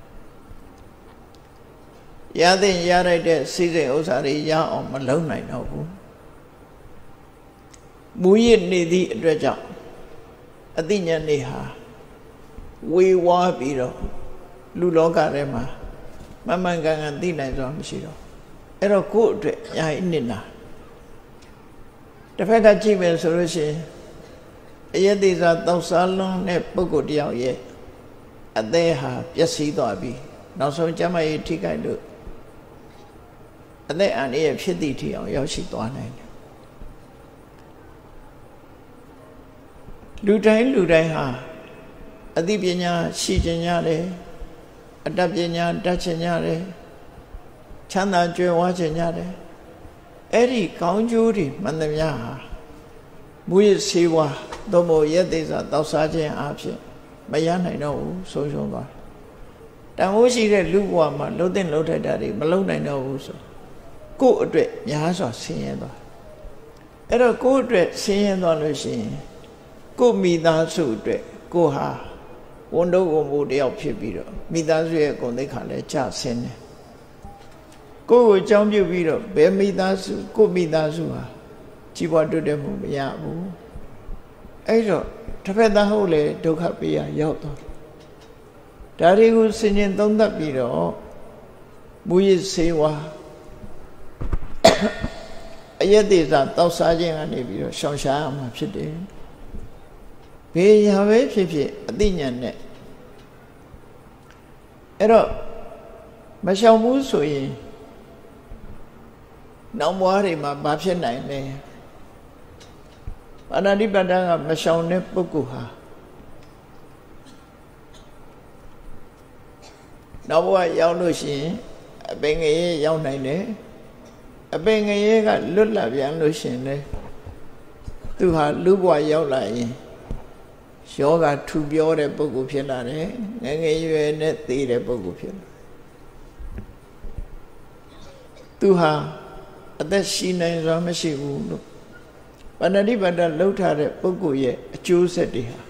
ရတဲ့ရလိုက်တဲ့စိစိမ်ဥစ္စာတွေရအောင်မလုံးနိုင်တော့ဘူးမူရနေသည့်အတွက်ကြောင့်အသိဉာဏ်တွေဟာဝေဝါးပြီးတော့လူလောကထဲမှာမမှန်ကန်ကန်သိနိုင်စွာမရှိတော့အဲ့တော့ကိုယ့်အတွက်ညာအနစ်နာတစ်ဖက်ကကြည့်မယ်ဆိုလို့ရှိရင်အယက်သေးစားတောက်စားလုံးတဲ့ပုဂ္ဂိုလ်တယောက်ရဲ့အသက်ဟာပျက်စီးသွားပြီနောက်ဆုံးကျမကြီးထိခိုက်လို့အသက်အန္တရာယ်ဖြစ်သည့်ထိအောင်ရောက်ရှိသွားနိုင်တယ်လူတိုင်းလူတိုင်းဟာအသိပညာရှိခြင်းရတယ်အတ္တပညာတတ်ခြင်းရတယ်ချမ်းသာကြွယ်ဝခြင်းရတယ်အဲ့ဒီကောင်းကျိုးတွေမှန်သမျှဟာမူရစေဝါသို့မဟုတ်ရက်သေးစွာတောက်စားခြင်းအဖြစ်မရနိုင်တော့ဘူးဆုံးရှုံးသွားတယ်တန်ဖိုးရှိတဲ့လူဘဝမှာလှုပ်တဲ့လှုပ်ထိုက်တာတွေမလှုပ်နိုင်တော့ဘူးဆိုကိုယ့်အတွက်များစွာဆင်းရဲသွားအဲ့တော့ကိုယ့်အတွက်ဆင်းရဲသွားလို့ရှိရင်ကိုယ့်မိသားစုအတွက်ကိုယ်ဟာဝန်တော့ဝန်ဖို့တယောက်ဖြစ်ပြီးတော့မိသားစုရဲ့ဂုဏ်သိက္ခာလည်းကျဆင်းတယ်ကိုယ့်ကိုအကြောင်းပြုပြီးတော့ဘယ်မိသားစုကိုယ့်မိသားစုဟာကြီးပွားတိုးတက်မှုမရဘူးအဲ့တော့တစ်ဖက်သားဟုတ်လေဒုက္ခပေးရရောက်သွားဒါတွေကိုစဉ်းကျင်သုံးသပ်ပြီးတော့မူရစေဝါအယက်သေးစားတောက်စားခြင်းကနေပြီးတော့ရှောင်ရှားရမှာဖြစ်တယ်ဘယ်ရာပဲဖြစ်ဖြစ်အသိဉာဏ်နဲ့အဲ့တော့မရှောင်ဘူးဆိုရင်နောက်ဘဝတွေမှာဘာဖြစ်နိုင်လဲပါဏာတိပါဒကမရှောင်တဲ့ပုဂ္ဂိုလ်ဟာနောက်ဘဝရောက်လို့ရှိရင်အပင်ငရဲရောက်နိုင်တယ်အပင်ငရဲကလွတ်လပ်ပြန်လို့ရှိရင်လေသူဟာလူဘဝရောက်လာရင်ယောဂထူပြောတဲ့ပုဂ္ဂိုလ်ဖြစ်လာတယ်ငယ်ငယ်ရွယ်နဲ့သိတဲ့ပုဂ္ဂိုလ်ဖြစ်လာသူဟာအသက်ရှိနိုင်စွာမရှိဘူးလို့ပါဏာတိပါဒလှုပ်ထားတဲ့ပုဂ္ဂိုလ်ရဲ့အကျိုးဆက်တွေဟာ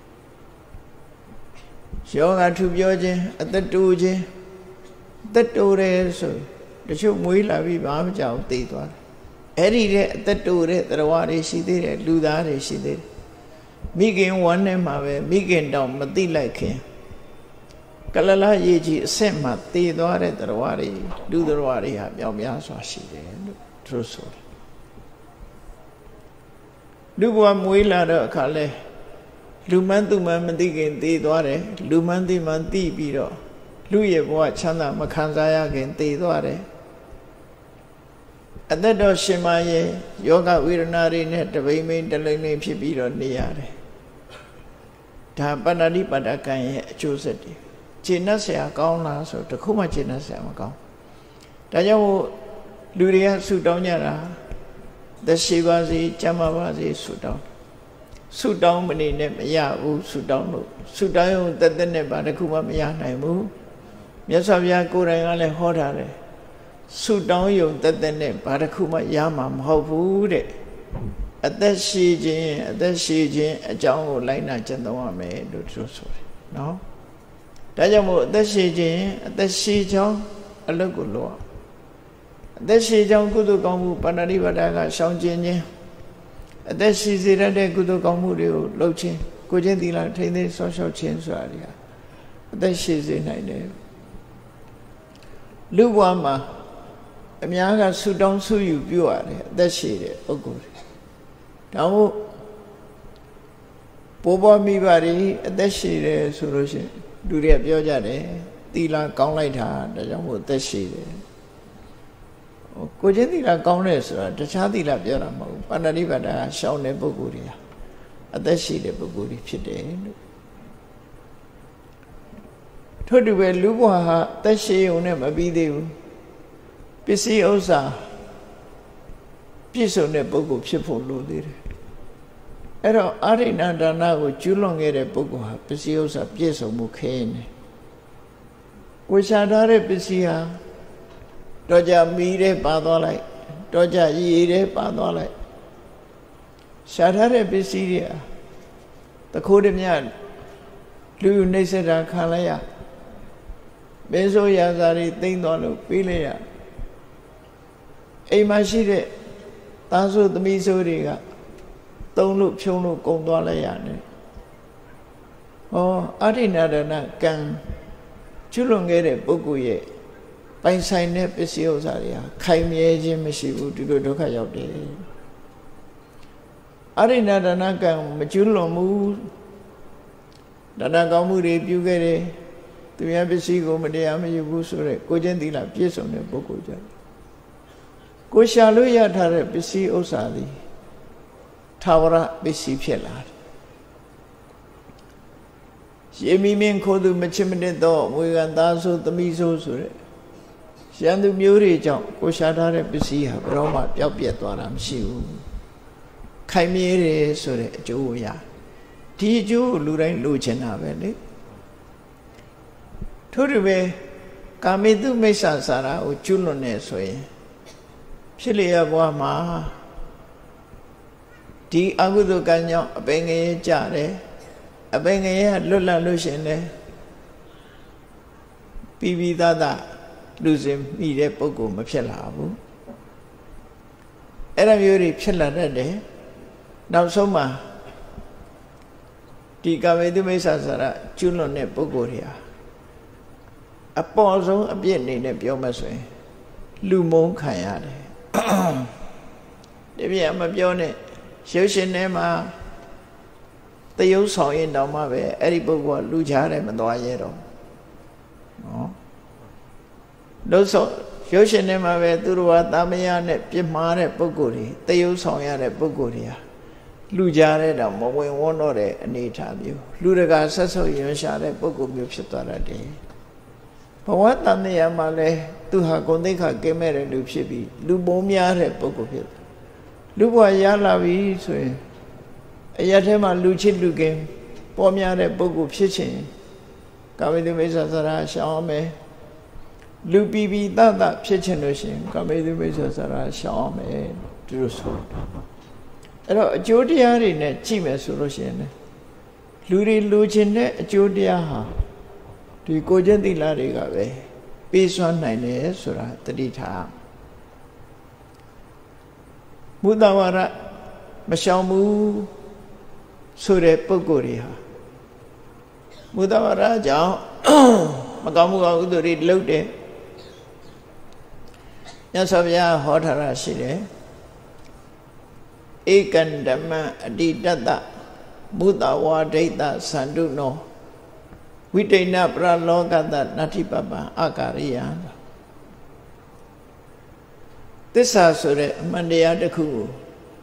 ယောဂထူပြောခြင်းအသက်တူခြင်းအသက်တူတယ်ဆိုတချို့မွေးလာပြီးဘာမှကြောက်သိသွားတယ်အဲ့ဒီတဲ့အသက်တူတဲ့သရဝတွေရှိသေးတယ်လူသားတွေရှိသေးတယ်မိခင်ဝမ်းထဲမှာပဲမိခင်တောင်မသိလိုက်ခင်ကလလရေကြီးအဆက်မှာတည်သွားတဲ့သရဝတွေလူသရဝတွေဟာပြောင်းများစွာရှိတယ်လို့သူတို့ဆိုတယ်လူဘဝမွေးလာတော့အခါလဲလူမှန်းသူမှန်းမသိခင်တည်သွားတယ်လူမှန်းသိမှန်းသိပြီးတော့လူရဲ့ဘဝချမ်းသာမခံစားရခင်တည်သွားတယ်အသက်တော်ရှင်မရဲ့ယောဂဝေဒနာတွေနဲ့တပိမ့်မိန်တလိမ့်လိမ့်ဖြစ်ပြီးတော့နေရတယ်ဒါပါဏာတိပါဒကံရဲ့အကျိုးဆက်တွေခြေနှက်ဆရာကောင်းလားဆိုတခုမှခြေနှက်ဆရာမကောင်းဒါကြောင့်မို့လူတွေကဆုတောင်းကြတာသက်ရှိပါစေကျမ်းမာပါစေဆုတောင်းဆုတောင်းမနေနဲ့မရဘူးဆုတောင်းလို့ဆုတောင်းရုံတက်တက်နဲ့ပါတခုမှမရနိုင်ဘူးမြတ်စွာဘုရားကိုယ်တိုင်ကလည်းဟောထားတယ်ဆုတောင်းရုံတက်တက်နဲ့ဘာတစ်ခုမှရမှာမဟုတ်ဘူးတဲ့အသက်ရှိခြင်းအသက်ရှိခြင်းအကြောင်းကိုလိုက်နာကျင့်သုံးရမယ်လို့သူဆိုတယ်နော်ဒါကြောင့်မို့အသက်ရှိခြင်းအသက်ရှိကြောင်းအလုပ်ကိုလုပ်အသက်ရှိကြောင်းကုသိုလ်ကောင်းမှုပါဏာတိပါဒကရှောင်ကျဉ်ခြင်းအသက်ရှိစေတတ်တဲ့ကုသိုလ်ကောင်းမှုတွေကိုလုပ်ခြင်းကိုချင်းသီလထိန်းသိမ်းစောင့်ရှောက်ခြင်းဆိုတာတွေဟာအသက်ရှိစေနိုင်တယ်လူဘဝမှာအများကဆုတောင်းဆုယူပြုရတယ်အသက်ရှိတဲ့ပုဂ္ဂိုလ်တွေဒါမို့ပိုးပေါ်မိပါတွေအသက်ရှိတယ်ဆိုလို့ရှိရင်လူတွေကပြောကြတယ်သီလကောင်းလိုက်တာဒါကြောင့်မို့အသက်ရှိတယ်ကိုချင်းသီလကောင်းတယ်ဆိုတာတခြားသီလပြောတာမဟုတ်ဘူးပါဏာတိပါဒကရှောင်တဲ့ပုဂ္ဂိုလ်တွေဟာအသက်ရှိတဲ့ပုဂ္ဂိုလ်တွေဖြစ်တယ်လို့ထို့တူပဲလူဘဝဟာအသက်ရှိုံနဲ့မပြီးသေးဘူးပစ္စည်းဥစ္စာပြည့်စုံတဲ့ပုဂ္ဂိုလ်ဖြစ်ဖို့လိုသေးတယ်အဲ့တော့အာရိဏဒါနကိုကျူးလွန်ခဲ့တဲ့ပုဂ္ဂိုလ်ဟာပစ္စည်းဥစ္စာပြည့်စုံမှုခဲနေကိုရှာထားတဲ့ပစ္စည်းဟာတော့ကြမီးတဲ့ပါသွားလိုက်တော့ကြရေတဲ့ပါသွားလိုက်ရှာထားတဲ့ပစ္စည်းတွေဟာတခိုးတမြလူနှိမ့်ဆက်တာခံလိုက်ရမင်းဆိုရာဇာတွေသိမ့်သွားလို့ပေးလိုက်ရအိမ်မှာရှိတဲ့သားစုသမီးစုတွေကသုံးလို့ဖြုံးလို့ကုန်သွားလိုက်ရတယ်哦，阿底那的那干，就弄个的不过也，白菜呢不是有啥的呀，开面就没食物，这个都看要的。阿底那的那干，没就弄木，那那搞木的标个的，对呀，不是个没得呀，没有不说的，国家地了，别说的不国家。国下路呀，他的不是有啥的，他话啦不是骗啦。也明明可都没吃没得到，每个大手都没收出来。现在没有人讲，国下他的不是呀，不然嘛要别多了，不是有。开面的说的就呀，第一就路人路钱那边的，突然呗，刚没都没啥啥啦，我就弄那所以。ဖြစ်လျက်ဘဝမှာဒီအကုသိုလ်ကံကြောင့်အပင်ငယ်ကြတယ်အပင်ငယ်ကလွတ်လပ်လို့ရှင်တယ်ပြီးပြီးသားသားလူစင်မိတဲ့ပုဂ္ဂိုလ်မဖြစ်လာဘူးအဲ့ဒါမျိုးတွေဖြစ်လာတတ်တယ်နောက်ဆုံးမှာဒီကာမေတုမိစ္ဆာစာရကျွလွန်တဲ့ပုဂ္ဂိုလ်တွေဟာအပေါ်ဆုံးအပြစ်အနေနဲ့ပြောမှဆိုရင်လူမုန်းခံရတယ်ဒီပြမပြောနဲ့ရုပ်ရှင်ထဲမှာတရုပ်ဆောင်ရင်တောင်မှပဲအဲ့ဒီပုဂ္ဂိုလ်ကလူချားတယ်မသွားရဲတော့နော်လို့ဆိုရုပ်ရှင်ထဲမှာပဲသူတို့ကတာမယနဲ့ပြစ်မှားတဲ့ပုဂ္ဂိုလ်တွေတရုပ်ဆောင်ရတဲ့ပုဂ္ဂိုလ်တွေဟာလူချားတဲ့တော့မဝင်ဝန်းတော့တဲ့အနေအထားမျိုးလူတကာဆက်ဆုပ်ရွံရှာတဲ့ပုဂ္ဂိုလ်မျိုးဖြစ်သွားတတ်တယ်ဘဝတန်တရားမှာလဲသူဟာဂုဏ်သိက္ခာကင်းမဲ့တဲ့လူဖြစ်ပြီးလူပုံများတဲ့ပုဂ္ဂိုလ်ဖြစ်လူဘဝရလာပြီဆိုရင်အရာထဲမှာလူချစ်လူကင်းပေါ်များတဲ့ပုဂ္ဂိုလ်ဖြစ်ခြင်းကာမေတုမိစ္ဆာစာရရှောင်းမယ်လူပီပီတတဖြစ်ခြင်းလို့ရှိရင်ကာမေတုမိစ္ဆာစာရရှောင်းမယ်သူတို့ဆိုအဲ့တော့အကျိုးတရားတွေနဲ့ကြည့်မယ်ဆိုလို့ရှိရင်လူတွေလူချင်းတဲ့အကျိုးတရားဟာဒီကိုကျင့်သီလတွေကပဲပေးစွမ်းနိုင်တယ်ဆိုတာတတိထားမုဒ္ဒဝါဒမရှောင်ဘူးဆိုတဲ့ပုဂ္ဂိုလ်တွေဟာမုဒ္ဒဝါဒကြောင့်မကောင်းမှုအကုသိုလ်တွေလုပ်တယ်မြတ်စွာဘုရားဟောထားတာရှိတယ်ဧကံဓမ္မအတိတတ္တမုဒ္ဒဝါဒိတ္တသန္တုနောဝိတိဏပရလောကတနတ္ထိပပံအာကာရိယသစ္စာဆိုတဲ့အမှန်တရားတစ်ခုကို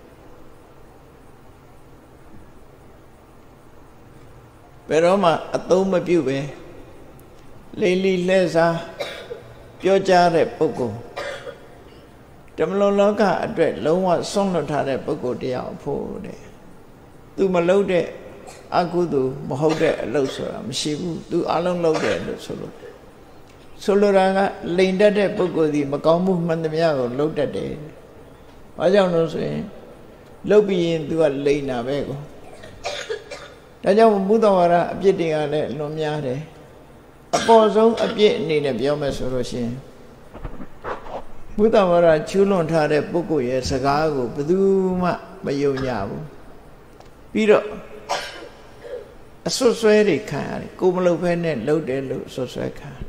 ဘယ်တော့မှအသုံးမပြုပဲလိလိလှဲ့စားပြောကြားတဲ့ပုဂ္ဂိုလ်ဓမ္မလွန်လောကအတွက်လုံးဝဆုံးလွတ်ထားတဲ့ပုဂ္ဂိုလ်တရားဖို့တဲ့သူမလုပ်တဲ့အကုသိုလ်မဟုတ်တဲ့အလုပ်ဆိုတာမရှိဘူးသူအလုံးလုပ်တယ်လို့ဆိုလို့ဆိုလိုတာကလိန်တတ်တဲ့ပုဂ္ဂိုလ်ဒီမကောင်းမှုမှန်သမျှကိုလုပ်တတ်တယ်။ဘာကြောင့်လို့ဆိုရင်လုပ်ပြီးရင်သူကလိန်တာပဲကော။ဒါကြောင့်မုဒ္ဒဝါဒအပြစ်တွေကလည်းလွန်များတယ်။အပေါ်ဆုံးအပြစ်အနေနဲ့ပြောမယ်ဆိုလို့ရှိရင်မုဒ္ဒဝါဒချူးလွန်ထားတဲ့ပုဂ္ဂိုလ်ရဲ့စကားကိုဘယ်သူမှမယုံကြဘူး။ပြီးတော့အဆွဆွဲတွေခံရတယ်ကိုမလုပ်ဖဲနဲ့လုပ်တယ်လို့ဆွဆွဲခံ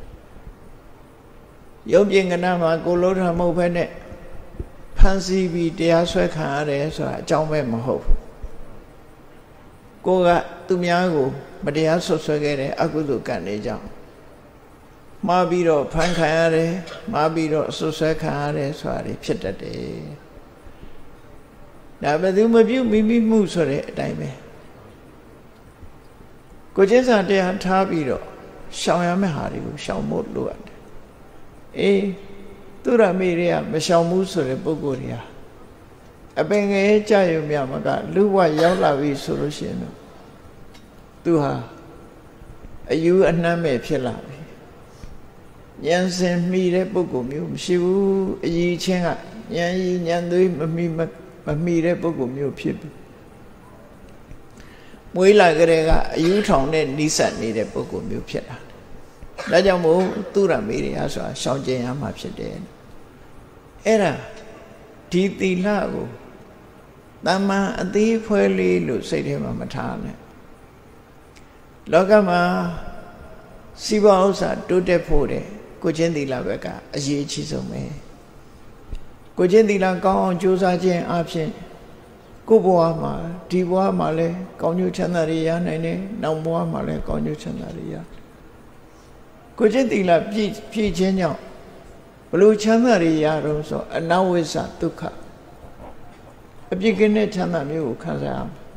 ရုပ်ပြင်ကဏ္ဍမှာကိုလုံးထားမဟုတ်ဖဲနဲ့ဖန်ဆီးပြီးတရားဆွဲခံရတယ်ဆိုတာအကြောင်းပဲမဟုတ်ဘူးကိုကသူများကိုမတရားဆွဆွဲခဲ့တဲ့အကုသိုလ်ကံတွေကြောင့်မှားပြီးတော့ဖန်ခံရတယ်မှားပြီးတော့ဆွဆွဲခံရတယ်ဆိုတာဖြစ်တတ်တယ်ဒါဘယ်သူမပြုမိမိမှုဆိုတဲ့အတိုင်းပဲကိုကျင့်စာတရားထားပြီးတော့ရှောင်ရမယ့်ဟာတွေကိုရှောင်ဖို့လိုရတယ်အေးသူရမေတွေကမရှောင်ဘူးဆိုတဲ့ပုဂ္ဂိုလ်တွေဟာအပင်ငယ်ကြာရုံမြမကလူဘဝရောက်လာပြီဆိုလို့ရှိရင်သူဟာအယူအနှမ်းမဲ့ဖြစ်လာပြီဉာဏ်စင်မိတဲ့ပုဂ္ဂိုလ်မျိုးမရှိဘူးအကြီးချင်းကဉာဏ်ကြီးဉာဏ်သွေးမမိမမိတဲ့ပုဂ္ဂိုလ်မျိုးဖြစ်ပြီမွေးလာကြတဲ့ကအယူထောင်နဲ့နိစ္စနေတဲ့ပုဂ္ဂိုလ်မျိုးဖြစ်လာတယ်ဒါကြောင့်မို့သူရမေတွေဟာဆိုတာရှောင်ကျဉ်ရမှာဖြစ်တယ်အဲ့ဒါဒီသီလကိုတမန်အသေးဖွဲလေးလို့စိတ်ထဲမှာမထားနဲ့လောကမှာစီးပွားဥစ္စာတိုးတက်ဖို့တဲ့ကိုချင်းသီလဘက်ကအရေးအကြီးဆုံးပဲကိုချင်းသီလကောင်းအောင်ကြိုးစားခြင်းအပြင်ကိုဘဝမှာဒီဘဝမှာလည်းကောင်းကျိုးချမ်းသာတွေရနိုင်တယ်နောက်ဘဝမှာလည်းကောင်းကျိုးချမ်းသာတွေရကိုချင်းသီလပြည့်ပြည့်ခြင်းကြောင့်ဘလို့ချမ်းသာတွေရတော့ဆိုအနဝိဇ္ဇဒုက္ခအပြစ်ကင်းတဲ့ချမ်းသာမျိုးကိုခံစားရမယ်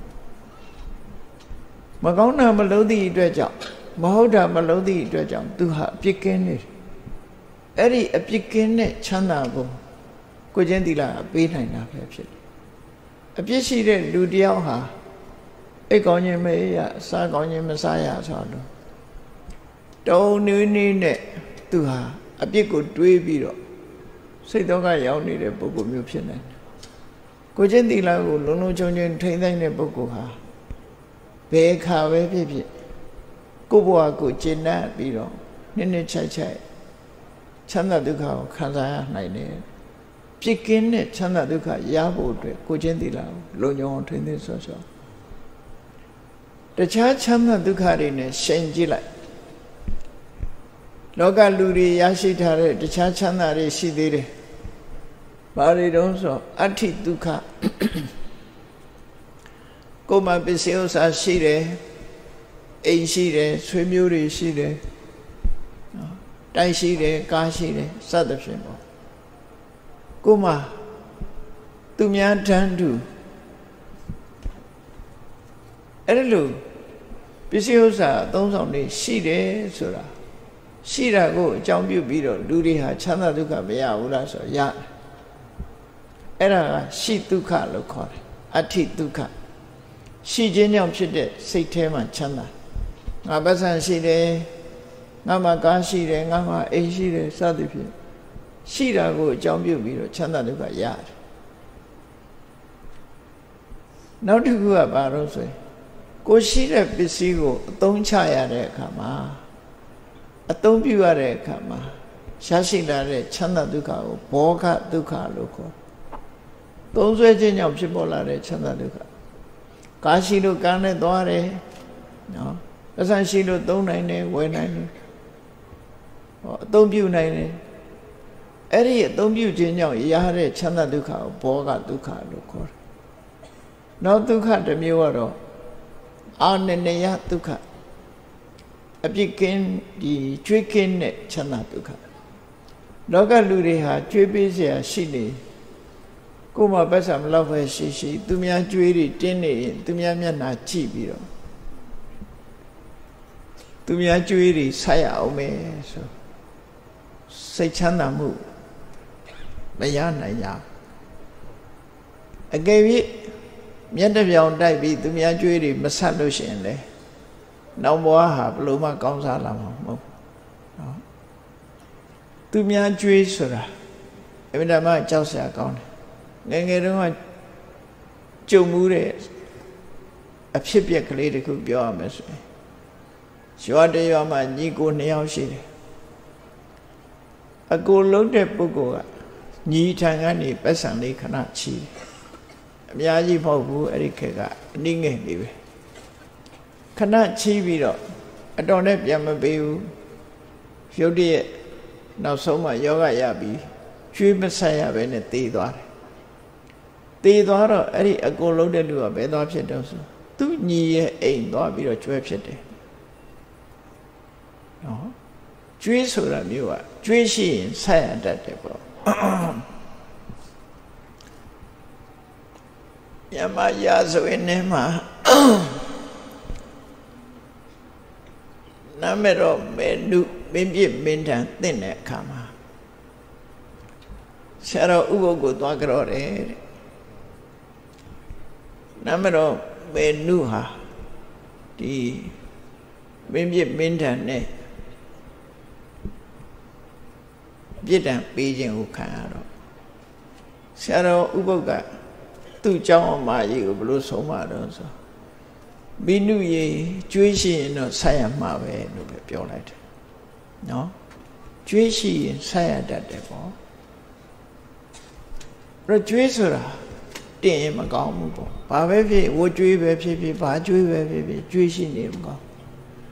မကောင်းတာမလုံးသည့်အတွက်ကြောင့်မဟုတ်တာမလုံးသည့်အတွက်ကြောင့်သူဟာအပြစ်ကင်းနေတယ်အဲ့ဒီအပြစ်ကင်းတဲ့ချမ်းသာကိုကိုချင်းသီလပေးနိုင်တာပဲဖြစ်တယ်အပြစ်ရှိတဲ့လူတယောက်ဟာအိတ်ကောင်းခြင်းမရစားကောင်းခြင်းမစားရဆိုတော့တုံနွေးနေနဲ့သူဟာအပြစ်ကိုတွေးပြီးတော့စိတ်တော့ကရောက်နေတဲ့ပုဂ္ဂိုလ်မျိုးဖြစ်နေတယ်ကိုချင်းသီလကိုလုံးလုံးချုံချုံထိမ့်သိမ့်တဲ့ပုဂ္ဂိုလ်ဟာဘယ်ခါပဲဖြစ်ဖြစ်ကိုယ့်ဘဝကိုကျင့်တတ်ပြီးတော့နှစ်နှစ်ချိုက်ချိုက်ချမ်းသာဒုက္ခကိုခံစားရနိုင်တယ်ပြစ်ကင်းတဲ့ချမ်းသာဒုက္ခရဖို့အတွက်ကိုချင်းသီလကိုလုံခြုံအောင်ထိမ့်သိမ့်ဆော့ဆော့တခြားချမ်းသာဒုက္ခတွေနဲ့ရှင်ကြည့်လိုက်လောကလူတွေရရှိထားတဲ့တခြားချမ်းသာတွေရှိသေးတယ်ဘာတွေတုံးဆိုအဋ္ဌိဒုက္ခကိုယ်မှာပစ္စည်းဥစ္စာရှိတယ်အိမ်ရှိတယ်ဆွေမျိုးတွေရှိတယ်တိုက်ရှိတယ်ကားရှိတယ်စသဖြင့်ပေါ့ကိုယ်မှာသူများတန်းတူအဲ့ဒါလို့ပစ္စည်းဥစ္စာအသုံးဆောင်တွေရှိတယ်ဆိုတာရှိတာကိုအကြောင်းပြုပြီးတော့လူတွေဟာချမ်းသာဒုက္ခမရဘူးလားဆိုရအဲ့ဒါကရှိဒုက္ခလို့ခေါ်တယ်အဋ္ဌိဒုက္ခရှိခြင်းကြောင့်ဖြစ်တဲ့စိတ်ထဲမှာချမ်းသာငါပတ်စံရှိတယ်ငါမှာကားရှိတယ်ငါမှာအိမ်ရှိတယ်စသဖြင့်ရှိတာကိုအကြောင်းပြုပြီးတော့ချမ်းသာဒုက္ခရတယ်နောက်တစ်ခုကဘာလို့ဆိုရင်ကိုရှိတဲ့ပစ္စည်းကိုအသုံးချရတဲ့အခါမှာအသုံးပြုရတဲ့အခါမှာရရှိလာတဲ့ချမ်းသာဒုက္ခကိုဘောဂဒုက္ခလို့ခေါ်သုံးဆွဲခြင်းကြောင့်ဖြစ်ပေါ်လာတဲ့ချမ်းသာဒုက္ခကားရှိလို့ကားနဲ့သွားတယ်နော်ပတ်စံရှိလို့သုံးနိုင်တယ်ဝယ်နိုင်တယ်ဟောအသုံးပြုနိုင်တယ်အဲ့ဒီအသုံးပြုခြင်းကြောင့်ရတဲ့ချမ်းသာဒုက္ခကိုဘောဂဒုက္ခလို့ခေါ်တယ်နောက်ဒုက္ခတစ်မျိုးကတော့အာနနယဒုက္ခအပြစ်ကင်းဒီကျွေးကင်းတဲ့ချမ်းသာဒုက္ခလောကလူတွေဟာကျွေးပေးเสียရှိနေကိုယ်မှာပတ်စံမလောက်ပဲရှိရှိသူများကျွေးတွေတင်းနေရင်သူများမျက်နှာကြည့်ပြီးတော့သူများကျွေးတွေဆက်ရအောင်မယ်ဆိုစိတ်ချမ်းသာမှုမရနိုင်ကြအကယ်၍မျက်တစ်ပြောင်တိုက်ပြီးသူများကျွေးတွေမဆက်လို့ရှိရင်လေနောက်ဘဝဟာဘလို့မှကောင်းစားလာမှာမဟုတ်နော်သူများကျွေးဆိုတာအမြဲတမ်းကြောက်စရာကောင်းတယ်ငယ်ငယ်တုန်းကကြုံမှုတဲ့အဖြစ်ပြက်ကလေးတခုပြောရမယ်ဆိုရင်ရွာတရွာမှာညီကိုနှစ်ယောက်ရှိတယ်အကိုလုံးတဲ့ပုဂ္ဂိုလ်ကညီထံကနေပတ်စံလေးခဏချီတယ်အများကြီးမဟုတ်ဘူးအဲ့ဒီခေတ်ကအနည်းငယ်လေးပဲခဏချီပြီးတော့အတော်နဲ့ပြန်မပေးဘူးရုတ်တရက်နောက်ဆုံးမှယောဂရပြီးကျွေးမဆက်ရပဲနဲ့တေးသွားတယ်တေးသွားတော့အဲ့ဒီအကိုလုံးတဲ့လူကဘယ်သွားဖြစ်တော့ဆိုသူ့ညီရဲ့အိမ်သွားပြီးတော့ကျွဲဖြစ်တယ်နော်ကျွေးဆိုတာမျိုးကကျွေးရှိရင်ဆက်ရတတ်တယ်ပေါ့ယမရာဆိုရင်နဲ့မှာနာမတော်မေနုမင်းပြစ်မင်းထံတင့်တဲ့အခါမှာဆရာတော်ဥပုပ်ကိုသွားကြောတယ်တဲ့နာမတော်မေနုဟာဒီမင်းပြစ်မင်းထံနဲ့ပြစ်ဒဏ်ပေးခြင်းကိုခံရတော့ဆရာတော်ဥပုပ်ကသူ့เจ้าအမကြီးကိုဘလို့ဆုံးမတော့ဆိုဘိနုရေကျွေးရှိရင်တော့ဆက်ရမှာပဲလို့ပဲပြောလိုက်တယ်နော်ကျွေးရှိရင်ဆက်ရတတ်တယ်ပေါ့အဲ့တော့ကျွေးဆိုတာတင်ရင်မကောင်းဘူးပေါ့ဘာပဲဖြစ်ဝကျွေးပဲဖြစ်ဖြစ်ဘာကျွေးပဲဖြစ်ဖြစ်ကျွေးရှိနေမကောင်း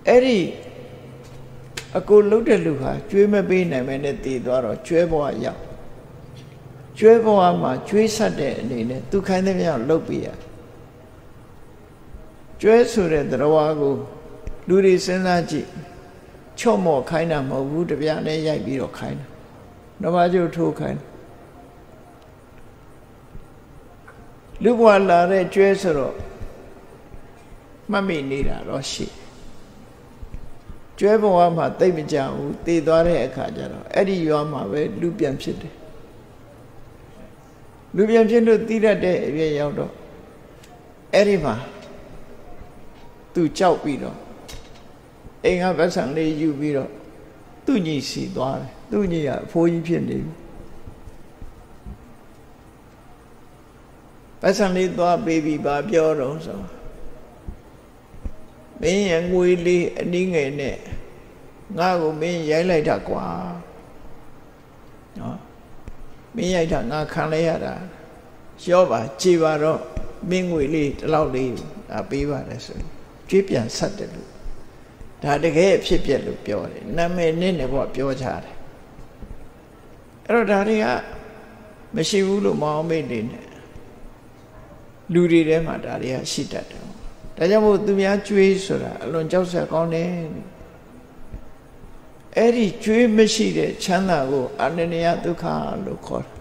အဲ့ဒီအကိုလှုပ်တဲ့လူဟာကျွေးမပေးနိုင်မဲနဲ့တည်သွားတော့ကျွဲဘဝရောက်ကျွဲဘဝမှာကျွေးဆက်တဲ့အနေနဲ့သူခိုင်းတဲ့မြောက်လှုပ်ပြရကျွဲဆိုတဲ့တရားကိုလူတွေစဉ်းစားကြည့်ချော့မော့ခိုင်းတာမဟုတ်ဘူးတပြားနဲ့ရိုက်ပြီးတော့ခိုင်းတာဓမ္မကျုပ်ထိုးခိုင်းလူဘဝလာတဲ့ကျွဲဆိုတော့မှတ်မိနေတာတော့ရှိကျွဲဘဝမှာတိတ်မကြဘူးတည်သွားတဲ့အခါကျတော့အဲ့ဒီရွာမှာပဲလူပြန်ဖြစ်တယ်လူပြန်ဖြစ်လို့တည်တတ်တဲ့အရွယ်ရောက်တော့အဲ့ဒီမှာသူကြောက်ပြီးတော့အိမ်ကဗတ်ဆံလေးယူပြီးတော့သူ့ညီစီသွားတယ်သူ့ညီကအဖိုးကြီးဖြစ်နေပြီဗတ်ဆံလေးသွားပေးပြီးပါပြောတော့ဆိုမင်းရဲ့ငွေလေးအနည်းငယ်နဲ့ငါ့ကိုမင်းရိုက်လိုက်တာကွာနော်မင်းရိုက်တာငါခံလိုက်ရတာရောပါကြည်ပါတော့မင်းငွေလေးဒီလောက်လေးဒါပေးပါတယ်ဆိုကြွေးပြန်ဆက်တယ်လို့ဒါတကယ်အဖြစ်ပြက်လို့ပြောတယ်နာမည်နဲ့နဲ့ပေါ့ပြောကြတယ်အဲ့တော့ဒါတွေကမရှိဘူးလို့မအောင်မေ့နေတယ်လူတွေထဲမှာဒါတွေကရှိတတ်တယ်ဒါကြောင့်မို့သူများကြွေးဆိုတာအလွန်ကြောက်စရာကောင်းတယ်အဲ့ဒီကြွေးမရှိတဲ့ချမ်းသာကိုအနန္တယဒုက္ခလို့ခေါ်တယ်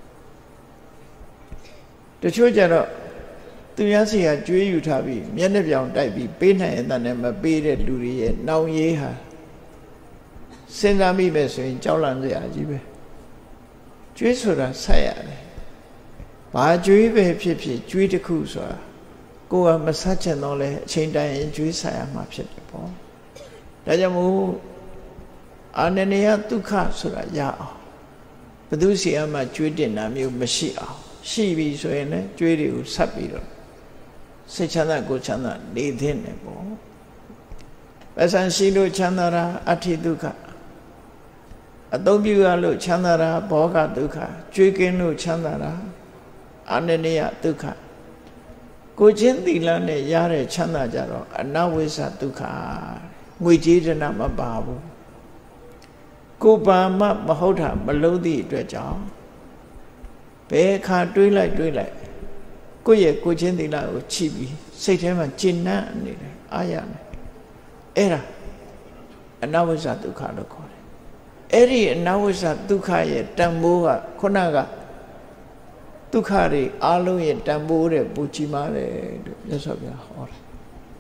တချို့ကြတော့သူများစီကကြွေးယူထားပြီးမျက်နှာပြောင်တိုက်ပြီးပေးနိုင်တဲ့တန်နဲ့မပေးတဲ့လူတွေရဲ့နှောင်ရေးဟာစဉ်းစားမိပဲဆိုရင်ကြောက်လန့်စရာကြီးပဲကြွေးဆိုတာဆက်ရတယ်ဘာကြွေးပဲဖြစ်ဖြစ်ကြွေးတစ်ခုဆိုတာကိုယ်ကမဆက်ချင်တော့လဲအချိန်တိုင်းရင်ကြွေးဆက်ရမှာဖြစ်တယ်ပေါ့ဒါကြောင့်မို့အာနန္ဒယဒုက္ခဆိုတာရအောင်ဘသူစီအမှကြွေးတင်တာမျိုးမရှိအောင်ရှိပြီဆိုရင်လည်းကြွေးတွေကိုဆက်ပြီးတော့စိတ်ချမ်းသာကိုယ်ချမ်းသာနေသင့်တယ်ပေါ့ပစ္စံရှိလို့ချမ်းသာတာအဋ္ဌိဒုက္ခအသုံးပြုရလို့ချမ်းသာတာဘောဂဒုက္ခကြွေးကင်းလို့ချမ်းသာတာအာနန္ဒယဒုက္ခကိုချင်းသီလနဲ့ရတဲ့ချမ်းသာကြတော့အနဝိဇ္ဇဒုက္ခငွေကြေးဒနာမပါဘူးကိုပါမမဟုတ်တာမလုံးသည့်အတွက်ကြောင့်ဘယ်အခါတွေးလိုက်တွေးလိုက်ကိုယ့်ရဲ့ကိုချင်းသီလကိုချိပြီးစိတ်ထဲမှာကျဉ်းနှံ့နေတယ်အားရမယ်အဲ့ဒါအနဝိဇ္ဇဒုက္ခလို့ခေါ်တယ်အဲ့ဒီအနဝိဇ္ဇဒုက္ခရဲ့တန်ဖိုးကခုနကဒုက္ခတွေအားလုံးရဲ့တန်ဖိုးတဲ့ပူကြီးမားတယ်လို့မြတ်စွာဘုရားဟောတယ်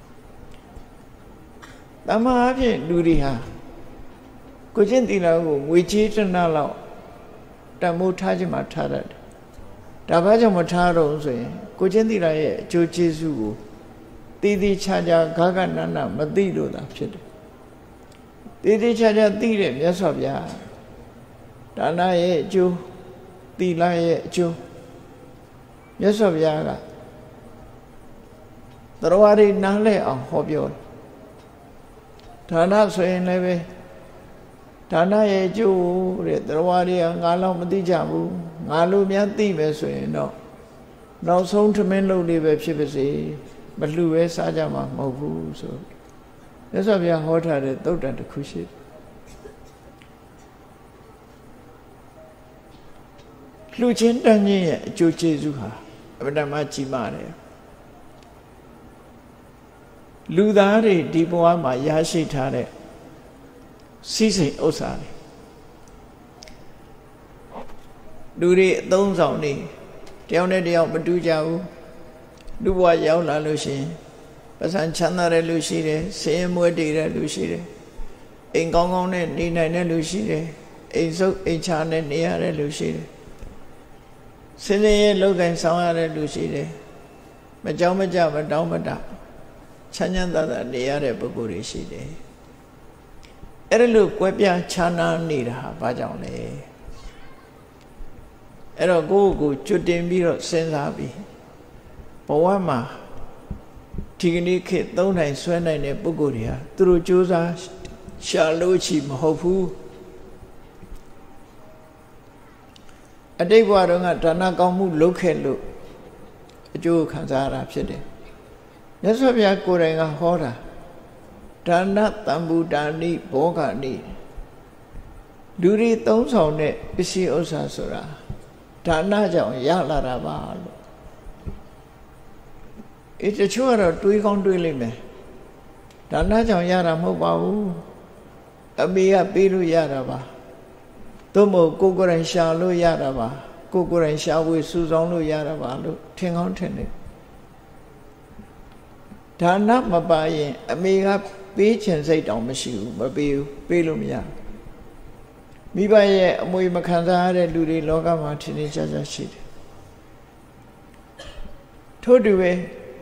တမန်အဖြစ်လူတွေဟာကိုချင်းသီလကိုငွေကြေးတဏှာလောက်တန်ဖိုးထားခြင်းမှထားတတ်တယ်ဒါဘာကြောင့်မထားတော့ဆိုရင်ကိုချင်းသီလရဲ့အကျိုးကျေးဇူးကိုတည်တည်ချာချာဂဂနနမသိလို့သာဖြစ်တယ်တည်တည်ချာချာသိတဲ့မြတ်စွာဘုရားဒါနရဲ့အကျိုးသီလရဲ့အကျိုးမြတ်စွာဘုရားကတရားတွေနားလည်အောင်ဟောပြောဒါနဆိုရင်လည်းပဲဒါနရဲ့အကျိုးတဲ့တရားတွေကငါလောက်မသိကြဘူးငါလိုများသိမယ်ဆိုရင်တော့နောက်ဆုံးထမင်းလုပ်လေးပဲဖြစ်ပါစေမလှူပဲစားကြမှာမဟုတ်ဘူးဆိုမြတ်စွာဘုရားဟောထားတဲ့သုတ်တန်တစ်ခုရှိတယ်လှူခြင်းတန်ခြင်းရဲ့အကျိုးကျေးဇူးဟာအမှန်တမ်းကြီးမားတယ်လူသားတွေဒီဘဝမှာရရှိထားတဲ့စီးစိမ်ဥစ္စာတွေလူတွေအသုံးဆောင်နေတယောက်နဲ့တယောက်မတူကြဘူးလူဘဝရောက်လာလို့ရှိရင်ပစံချမ်းသာတဲ့လူရှိတယ်ဆင်းရဲမွဲတေတဲ့လူရှိတယ်အိမ်ကောင်းကောင်းနဲ့နေနိုင်တဲ့လူရှိတယ်အိမ်စုပ်အိမ်ချနဲ့နေရတဲ့လူရှိတယ်စင်းရဲလောက်ကင်ဆောင်ရတဲ့လူရှိတယ်မကြောက်မကြမတောင်းမတချမ်းချမ်းသာသာနေရတဲ့ပုဂ္ဂိုလ်တွေရှိတယ်အဲ့ဒါလို့ကွဲပြားခြားနားနေတာဟာဘာကြောင့်လဲအဲ့တော့ကိုယ့်ကိုကျွတ်တင်ပြီးတော့စဉ်းစားပြီးဘဝမှာဒီကနေ့ခေတ်သုံးနိုင်ဆွဲနိုင်တဲ့ပုဂ္ဂိုလ်တွေဟာသူတို့ကြိုးစားရှာလို့ချီမဟုတ်ဘူးအတိတ်ဘဝတုန်းကဒါနကောင်းမှုလုပ်ခဲ့လို့အကျိုးခံစားရတာဖြစ်တယ်မြတ်စွာဘုရားကိုယ်တိုင်ကဟောတာဒါနတံဘူတာနိဘောဂာနိလူတွေသုံးဆောင်တဲ့ပစ္စည်းဥစ္စာဆိုတာဒါနကြောင့်ရလာတာပါလို့အဲတချို့ကတော့တွေးကောင်းတွေးလိမ့်မယ်ဒါနကြောင့်ရတာမဟုတ်ပါဘူးအမေကပေးလို့ရတာပါသို့မဟုတ်ကိုယ်ကိုယ်တိုင်ရှာလို့ရတာပါကိုယ်ကိုယ်တိုင်ရှာဝေစုဆောင်လို့ရတာပါလို့ထင်ကောင်းထင်တယ်ဒါနမပါရင်အမေကပေးချင်စိတ်တောင်မရှိဘူးမပေးဘူးပေးလို့မရမိဘရဲ့အမွေမခံစားရတဲ့လူတွေလောကမှာထင်ထင်ရှားရှားရှိတယ်ထို့တူပဲ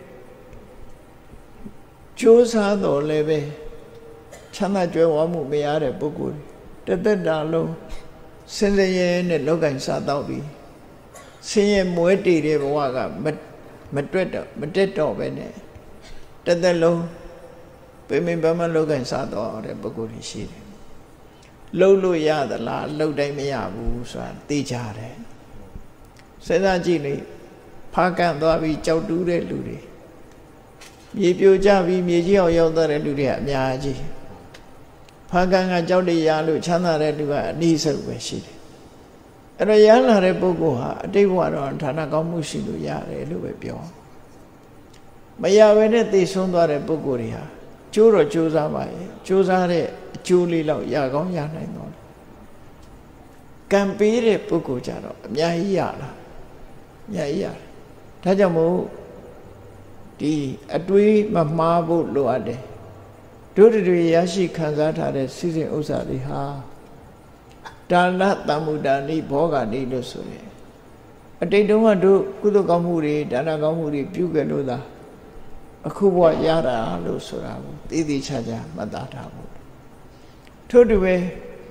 ကြိုးစားတော်လည်းပဲချမ်းသာကြွယ်ဝမှုမရတဲ့ပုဂ္ဂိုလ်တွေတသက်တာလုံးစင်စရဲနဲ့လောက်ကင်စားတော့ပြီးဆင်းရဲမွဲတေတဲ့ဘဝကမတွက်တော့မတက်တော့ပဲနဲ့တသက်လုံးပြင်းပြင်းပန်းပန်းလောက်ကင်စားတော့တဲ့ပုဂ္ဂိုလ်တွေရှိတယ်လှုပ်လို့ရသလားလှုပ်တိုင်းမရဘူးဆိုတာသိကြတယ်စဉ်းစားကြည့်လေဖားကန်သွားပြီးကြောက်တူးတဲ့လူတွေမြေပြိုကျပြီးမြေကြီးအောင်ရောက်သွားတဲ့လူတွေကအများကြီးဖားကန်ကကြောက်တရလို့ချမ်းသာတဲ့လူကအနည်းဆုံးပဲရှိတယ်အဲ့တော့ရလာတဲ့ပုဂ္ဂိုလ်ဟာအတိတ်ဘဝတော့ဌာနကောင်းမှုရှိလို့ရတယ်လို့ပဲပြောမရဘဲနဲ့သိဆုံးသွားတဲ့ပုဂ္ဂိုလ်တွေဟာကျိုးတော့ကြိုးစားပါရဲ့ကြိုးစားတဲ့အကျိုးလေးတော့ရကောင်းရနိုင်တော့ကံပေးတဲ့ပုဂ္ဂိုလ်ကြတော့အများကြီးရလားအများကြီးရတယ်ဒါကြောင့်မို့ဒီအတွေးမမှားဖို့လိုအပ်တယ်တို့တွေရရှိခံစားထားတဲ့စီစဉ်ဥစ္စာတွေဟာဒါနတံမုဒ္ဒာနိဘောဂာနိလို့ဆိုရင်အတိတ်တုန်းကတို့ကုသိုလ်ကောင်းမှုတွေဒါနကောင်းမှုတွေပြုခဲ့လို့သာအခုဘဝရတာလို့ဆိုတာကိုသိသိချာချာမှတ်သားထားဖို့ထို့တူပဲ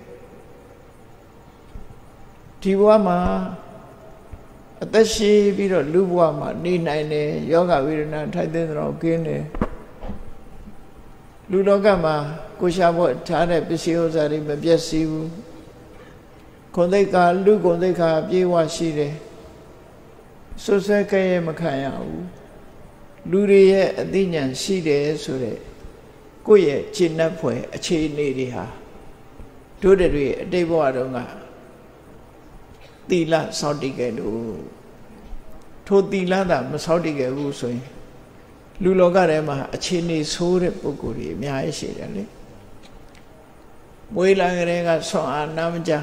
ဒီဘဝမှာအသက်ရှိပြီးတော့လူဘဝမှာနေနိုင်တယ်ယောဂဝေဒနာထိုက်တဲ့တော့ကင်းတယ်လူလောကမှာကိုရှာဖို့ထားတဲ့ပစ္စည်းဥစ္စာတွေမပြည့်စည်ဘူးခွန်သိက္ခာလူခွန်သိက္ခာပြေဝရှိတယ်ဆွဆွဲခဲရမခံရဘူးလူတွေရဲ့အသိဉာဏ်ရှိတယ်ဆိုတဲ့ကိုယ့်ရဲ့ကျင့်납ဖွယ်အခြေအနေတွေဟာတို့တွေအတိတ်ဘဝတုန်းကသီလစောင့်တည်ခဲ့လို့ထိုသီလသာမစောင့်တည်ခဲ့ဘူးဆိုရင်လူလောကထဲမှာအခြေအနေဆိုးတဲ့ပုဂ္ဂိုလ်တွေအများကြီးရှိတယ်လေမွေးလာကြတဲ့ကဆွမ်းအားနာမကြ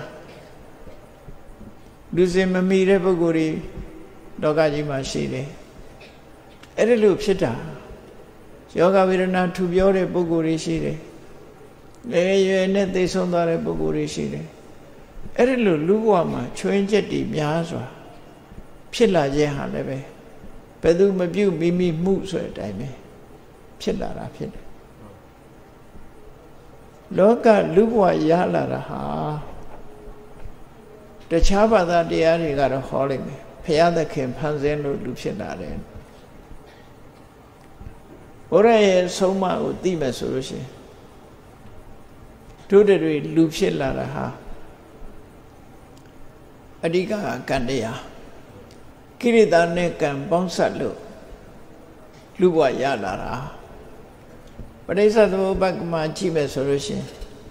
လူစင်မမီတဲ့ပုဂ္ဂိုလ်တွေလောကကြီးမှာရှိတယ်အဲ့ဒီလိုဖြစ်တာယောဂဝေဒနာထူပြောတဲ့ပုဂ္ဂိုလ်တွေရှိတယ်လေရွယ်နဲ့သိဆုံးသွားတဲ့ပုဂ္ဂိုလ်တွေရှိတယ်အဲ့ဒီလိုလူဘဝမှာချွင်းချက်တွေများစွာဖြစ်လာခြင်းဟာလည်းပဲဘယ်သူမပြုမိမိမှုဆိုတဲ့အတိုင်းပဲဖြစ်လာတာဖြစ်တယ်လောကလူဘဝရလာတာဟာတခြားဘာသာတရားတွေကတော့ဟောလိုက်မယ်ဘုရားသခင်ဖန်ဆင်းလို့လူဖြစ်လာတယ်ဘုရားရဲ့ဆုံးမကိုသိမယ်ဆိုလို့ရှိရင်တို့တွေလူဖြစ်လာတာဟာအဓိကကံတရားကိရိတာနဲ့ကံပေါင်းစပ်လို့လူဘဝရလာတာပဋိစ္စသမုပ္ပါဒ်မှာကြည့်မယ်ဆိုလို့ရှိရင်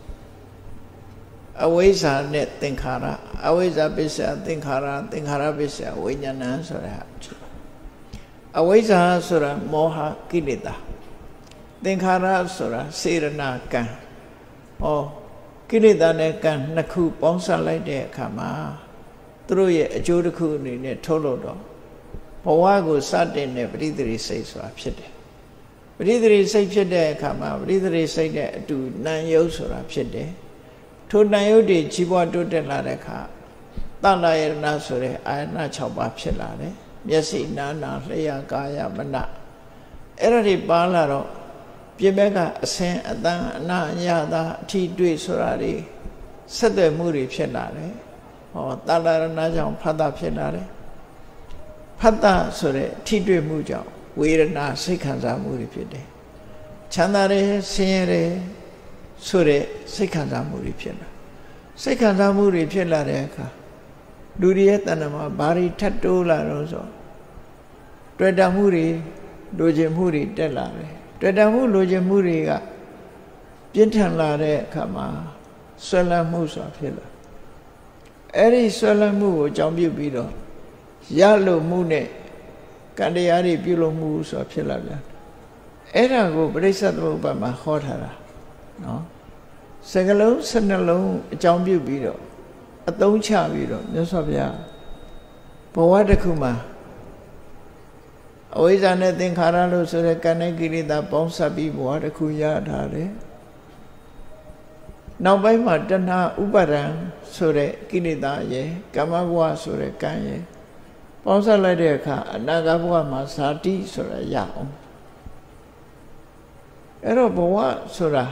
အဝိဇ္ဇာနဲ့သင်္ခါရအဝိဇ္ဇာပစ္စယသင်္ခါရသင်္ခါရပစ္စယဝိညာဏဆိုတာအဝိဇ္ဇာဆိုတာမောဟကိလေသာသင်္ခါရဆိုတာစေရနာကံဟောကိလေသာနဲ့ကံနှစ်ခုပေါင်းစပ်လိုက်တဲ့အခါမှာသူတို့ရဲ့အကျိုးတစ်ခုအနေနဲ့ထုတ်လို့တော့ဘဝကိုစတင်တဲ့ပဋိသန္ဓေစိတ်ဆိုတာဖြစ်တယ်ပဋိသန္ဓေစိတ်ဖြစ်တဲ့အခါမှာပဋိသန္ဓေစိတ်နဲ့အတူနာယုတ်ဆိုတာဖြစ်တယ်ထိုနာယုတ်တွေကြီးပွားတိုးတက်လာတဲ့အခါတဏ္ဍာယရဏဆိုတဲ့အာယနာ၆ပါးဖြစ်လာတယ်မျက်စိနားနာလျှာကာယမနအဲ့ဒါတွေပါလာတော့ပြင်ဘက်ကအစင်အတန်အနာအရသာအထီးတွေ့ဆိုတာတွေဆက်သွယ်မှုတွေဖြစ်လာတယ်ဟောတဏ္ဍာရဏကြောင့်ဖတ်တာဖြစ်လာတယ်ဖတ်တာဆိုတဲ့ထိတွေ့မှုကြောင့်ဝေဒနာစိတ်ခံစားမှုတွေဖြစ်တယ်ချမ်းသာတယ်ဆင်းရဲတယ်ဆိုတဲ့စိတ်ခံစားမှုတွေဖြစ်လာစိတ်ခံစားမှုတွေဖြစ်လာတဲ့အခါလူတွေရဲ့တဏ္ဍာမှာဘာတွေထပ်တိုးလာတော့ဆိုတွေ့တာမှုတွေလိုချင်မှုတွေတက်လာတယ်တွေ့တာမှုလိုချင်မှုတွေကပြင်းထန်လာတဲ့အခါမှာဆွဲလန်းမှုဆိုတာဖြစ်လာအဲ့ဒီဆွဲလန်းမှုကိုအကြောင်းပြုပြီးတော့ရလို့မှုနဲ့ကံတရားတွေပြုလို့မှုဆိုတာဖြစ်လာပြန်အဲ့ဒါကိုပရိစ္ဆေသမုပ္ပါဒ်မှာဟောထားတာနော်စကလုံး၁၂လုံးအကြောင်းပြုပြီးတော့အသုံးချပြီးတော့မြတ်စွာဘုရားဘဝတစ်ခုမှာအဝိဇ္ဇာနဲ့သင်္ခါရလို့ဆိုတဲ့ကံနဲ့ကိလေသာပေါင်းစပ်ပြီးဘဝတစ်ခုရထားတယ်နောက်ပိုင်းမှာတဏှာဥပါဒံဆိုတဲ့ကိလေသာရဲ့ကမ္မဘဝဆိုတဲ့ကံရဲ့ပေါင်းစပ်လိုက်တဲ့အခါအနာဂတ်ဘဝမှာဇာတိဆိုတာရအောင်အဲ့တော့ဘဝဆိုတာ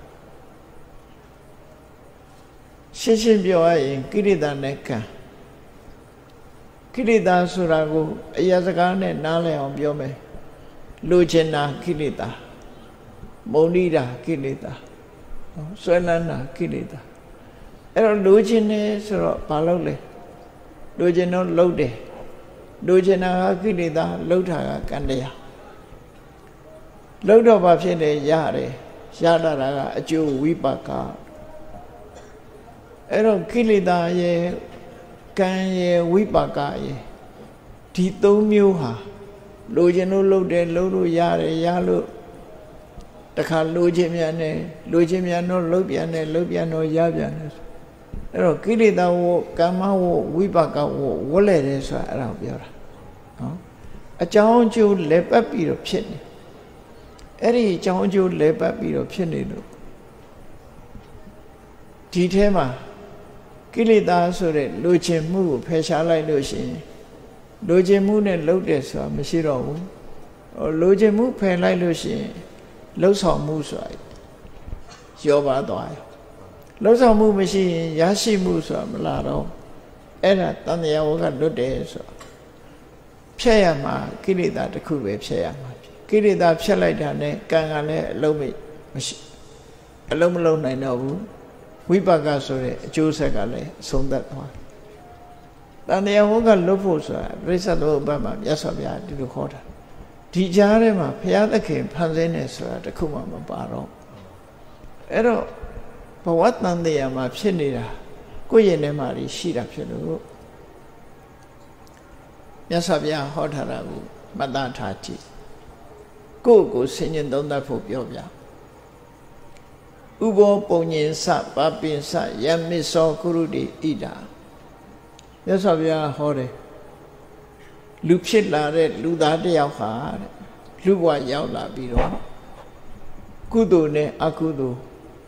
ရှင်းရှင်းပြောရရင်ကိလေသာနဲ့ကံကိလေသာဆိုတာကိုအရာစကားနဲ့နားလည်အောင်ပြောမယ်လိုချင်တာကိလေသာမုန်းတိတာကိလေသာဆွဲလန်းတာကိလေသာအဲ့တော့လိုချင်တယ်ဆိုတော့ဘာလုပ်လဲလိုချင်တော့လုပ်တယ်လိုချင်တာကကိလေသာလုပ်တာကကံတရားလုပ်တော့ဘာဖြစ်လဲရတယ်ရတာကအကျိုးဝိပါကအဲ့တော့ကိလေသာရဲ့ကံရဲ့ဝိပါကရဲ့ဒီသုံးမျိုးဟာလိုချင်လို့လုပ်တယ်လုပ်လို့ရတယ်ရလို့တခါလိုချင်မြန်တယ်လိုချင်မြန်တော့လုပ်ပြန်တယ်လုပ်ပြန်တော့ရပြန်တယ်အဲ့တော့ကိလေသာဝကမ္မဝဝိပါကဝဝလဲတယ်ဆိုတာအဲ့ဒါကိုပြောတာနော်အကြောင်းအကျိုးလဲပတ်ပြီးတော့ဖြစ်နေအဲ့ဒီအကြောင်းအကျိုးလဲပတ်ပြီးတော့ဖြစ်နေလို့ဒီထဲမှာကိလေသာဆိုတဲ့လိုချင်မှုကိုဖယ်ရှားလိုက်လို့ရှိရင်လိုချင်မှုနဲ့လှုပ်တယ်ဆိုတာမရှိတော့ဘူးလိုချင်မှုဖယ်လိုက်လို့ရှိရင်လှုပ်ဆောင်မှုဆိုတာရောပါသွားတယ်လှုပ်ဆောင်မှုမရှိရင်ရရှိမှုဆိုတာမလာတော့အဲ့ဒါတန်တရားဝကလွတ်တယ်ဆိုတာဖြတ်ရမှာကိလေသာတစ်ခုပဲဖြတ်ရမှာကိလေသာဖြတ်လိုက်တာနဲ့ကံကလည်းအလုံးမရှိအလုံးမလုံးနိုင်တော့ဘူးဝိပါကဆိုတဲ့အကျိုးဆက်ကလည်းအဆုံးသတ်သွားတန်တရားဝကလွတ်ဖို့ဆိုတာပရိစ္ဆေသမုပ္ပါဒ်မှာမြတ်စွာဘုရားဒီလိုခေါ်တာဒီကြားထဲမှာဘုရားသခင်ဖန်ဆင်းနေဆိုတာတခုမှမပါတော့အဲ့တော့ဘဝတန်တရားမှာဖြစ်နေတာကိုယ့်ရင်ထဲမှာရှိတာဖြစ်လို့မြတ်စွာဘုရားဟောထားတာကိုမှတ်သားထားကြည့်ကိုယ့်ကိုဆင်ញင်သုံးသပ်ဖို့ပြောပြဥဘောပုံညင်စပပင်စယမစ္စောကုရုတိဣဒာမြတ်စွာဘုရားဟောတယ်လူဖြစ်လာတဲ့လူသားတစ်ယောက်ဟာတဲ့လူဘဝရောက်လာပြီးတော့ကုသိုလ်နဲ့အကုသိုလ်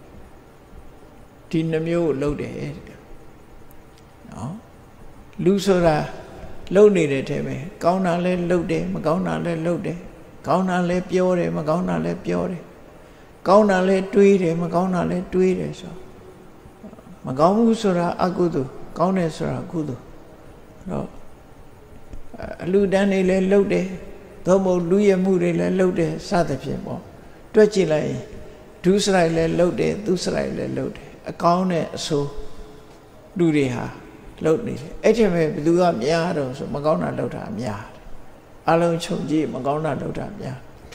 ဒီနှမျိုးကိုလုပ်တယ်တဲ့နော်လူဆိုတာလုပ်နေတဲ့ထဲမှာကောင်းတာလဲလုပ်တယ်မကောင်းတာလဲလုပ်တယ်ကောင်းတာလဲပြောတယ်မကောင်းတာလဲပြောတယ်ကောင်းတာလဲတွေးတယ်မကောင်းတာလဲတွေးတယ်ဆိုမကောင်းဘူးဆိုတာအကုသိုလ်ကောင်းတယ်ဆိုတာကုသိုလ်တော့အလူတန်းတွေလည်းလှုပ်တယ်သို့မဟုတ်လူရမှုတွေလည်းလှုပ်တယ်စသဖြင့်ပေါ့တွက်ကြည့်လိုက်ရင်ဒုစရိုက်လည်းလှုပ်တယ်သူစရိုက်လည်းလှုပ်တယ်အကောင်းနဲ့အဆိုးလူတွေဟာလှုပ်နေတယ်အဲ့ဒီမဲ့ဘယ်သူကများတော့ဆိုမကောင်းတာလှုပ်တာများတယ်အလုံးခြုံကြည့်မကောင်းတာလှုပ်တာများ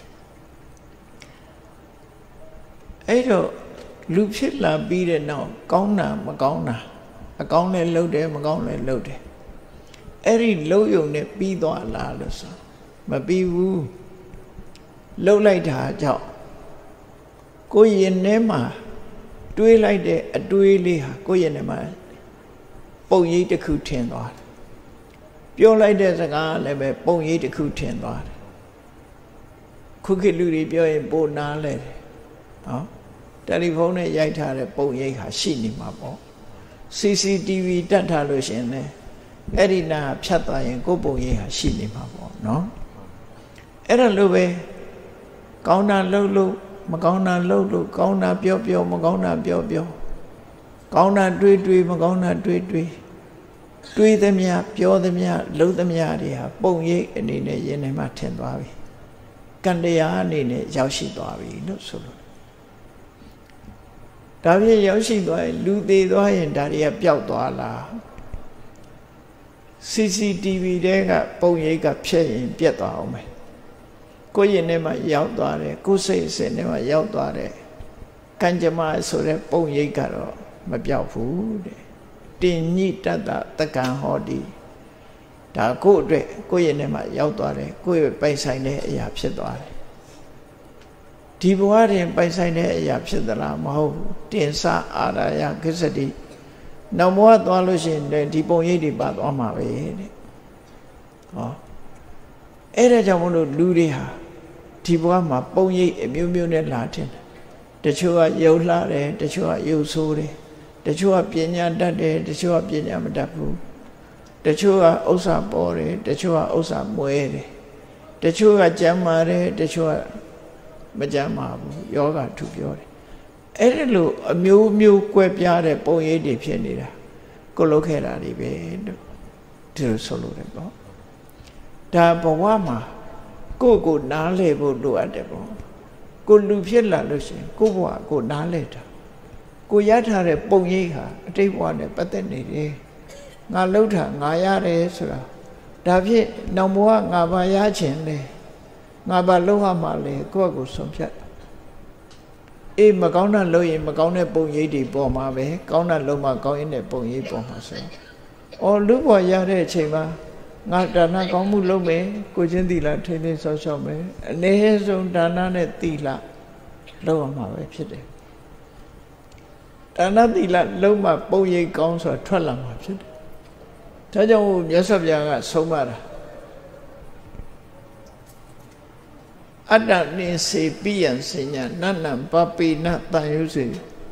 အဲ့တော့လူဖြစ်လာပြီးတဲ့နောက်ကောင်းတာမကောင်းတာအကောင်းလည်းလှုပ်တယ်မကောင်းလည်းလှုပ်တယ်အဲ့ဒီလှုပ်ယုံနဲ့ပြီးသွားလားလို့ဆိုမပြီးဘူးလှုပ်လိုက်တာကြောင့်ကိုယ်ရင်ထဲမှာတွေးလိုက်တဲ့အတွေးလေးဟာကိုယ့်ရင်ထဲမှာပုံရိပ်တစ်ခုထင်သွားတယ်ပြောလိုက်တဲ့စကားလည်းပဲပုံရိပ်တစ်ခုထင်သွားတယ်ခုခေတ်လူတွေပြောရင်ပိုနားလဲတယ်နော်တယ်လီဖုန်းနဲ့ရိုက်ထားတဲ့ပုံရိပ်ဟာရှိနေမှာပေါ့ စီ စီ တီ ဗီ တက်ထားလို့ရှင်လေအဲ့ဒီနာဖြတ်သွားရင်ကိုယ်ပုံရိပ်ဟာရှိနေမှာပေါ့နော်အဲ့ဒါလိုပဲကောင်းတာလှုပ်လို့မကောင်းတာလှုပ်လို့ကောင်းတာပြောပြောမကောင်းတာပြောပြောကောင်းတာတွေးတွေးမကောင်းတာတွေးတွေးတွေးသမျှပြောသမျှလှုပ်သမျှတွေဟာပုံရိပ်အနေနဲ့ယင်ထဲမှာထင်သွားပြီကံတရားအနေနဲ့ရောက်ရှိသွားပြီလို့ဆိုလို့ဒါဖြင့်ရောက်ရှိသွားရင်လူသေးသွားရင်ဒါတွေကပျောက်သွားလား စီ စီ တီ ဗီ တဲကပုံရိပ်ကဖြတ်ရင်ပြတ်သွားအောင်မယ်ကိုယ့်ရင်ထဲမှာရောက်သွားတယ်ကိုယ်စိတ်အစဉ်ထဲမှာရောက်သွားတယ်ကန်ကြမဆိုတဲ့ပုံရိပ်ကတော့မပြောက်ဘူးတဲ့တင်ညိတတ္တတက္ကံဟောတိဒါကိုယ့်အတွက်ကိုယ့်ရဲ့နဲ့မှရောက်သွားတယ်ကိုယ့်ရဲ့ပိုင်ဆိုင်တဲ့အရာဖြစ်သွားတယ်ဒီဘဝတွင်ပိုင်ဆိုင်တဲ့အရာဖြစ်သလားမဟုတ်ဘူးတင်စအာရယကိစ္စတိနောက်ဘဝသွားလို့ရှိရင်ဒီပုံရိပ်တွေပါသွားမှာပဲတဲ့ဟောအဲ့ဒါကြောင့်မလို့လူတွေဟာဒီဘဝမှာပုံရိပ်အမျိုးမျိုးနဲ့လာတင်တယ်တချို့ကယုံလှတယ်တချို့ကယုံဆိုးတယ်တချို့ကပညာတတ်တယ်တချို့ကပညာမတတ်ဘူးတချို့ကဥစ္စာပေါ်တယ်တချို့ကဥစ္စာမွဲတယ်တချို့ကကြမ်းမာတယ်တချို့ကမကြမ်းမာဘူးယောဂထူပြောတယ်အဲ့ဒီလိုအမျိုးမျိုးကွဲပြားတဲ့ပုံရိပ်တွေဖြစ်နေတာကိုလုတ်ခဲ့တာတွေပဲလို့ဒီလိုဆိုလို့တယ်ပေါ့ဒါဘဝမှာကိုယ့်ကိုနားလည်ဖို့လိုအပ်တယ်ပေါ့ကိုလူဖြစ်လာလို့ရှိရင်ကိုယ့်ဘဝကိုနားလည်တာကိုရထားတဲ့ပုံရိပ်ဟာအတိတ်ဘဝနဲ့ပတ်သက်နေတယ်ငါလှုပ်တာငါရတယ်ဆိုတာဒါဖြင့်နောက်ဘဝငါပါရခြင်းလေငါပါလှုပ်ရမှာလေကိုယ့်ကိုဆုံးဖြတ်အေးမကောင်းတာလုပ်ရင်မကောင်းတဲ့ပုံရိပ်တွေပေါ်မှာပဲကောင်းတာလုပ်မှကောင်းရင်တဲ့ပုံရိပ်ပေါ်မှာဆိုအော်လူဘဝရတဲ့အချိန်မှာငါဒါနကောင်းမှုလုပ်မယ်ကိုချင်းသီလထိန်းသိမ်းဆောက်ရှောက်မယ်အနည်းဆုံးဒါနနဲ့သီလလုပ်ရမှာပဲဖြစ်တယ်ဒါနသီလလုံးမှပုံရိပ်ကောင်းဆိုတာထွက်လာမှာဖြစ်တယ်ဒါကြောင့်မြတ်စွာဘုရားကဆုံးမတာအတ္တနိစေပိယံစဉ္ညာနန္နံပပိနတန်ယုစေ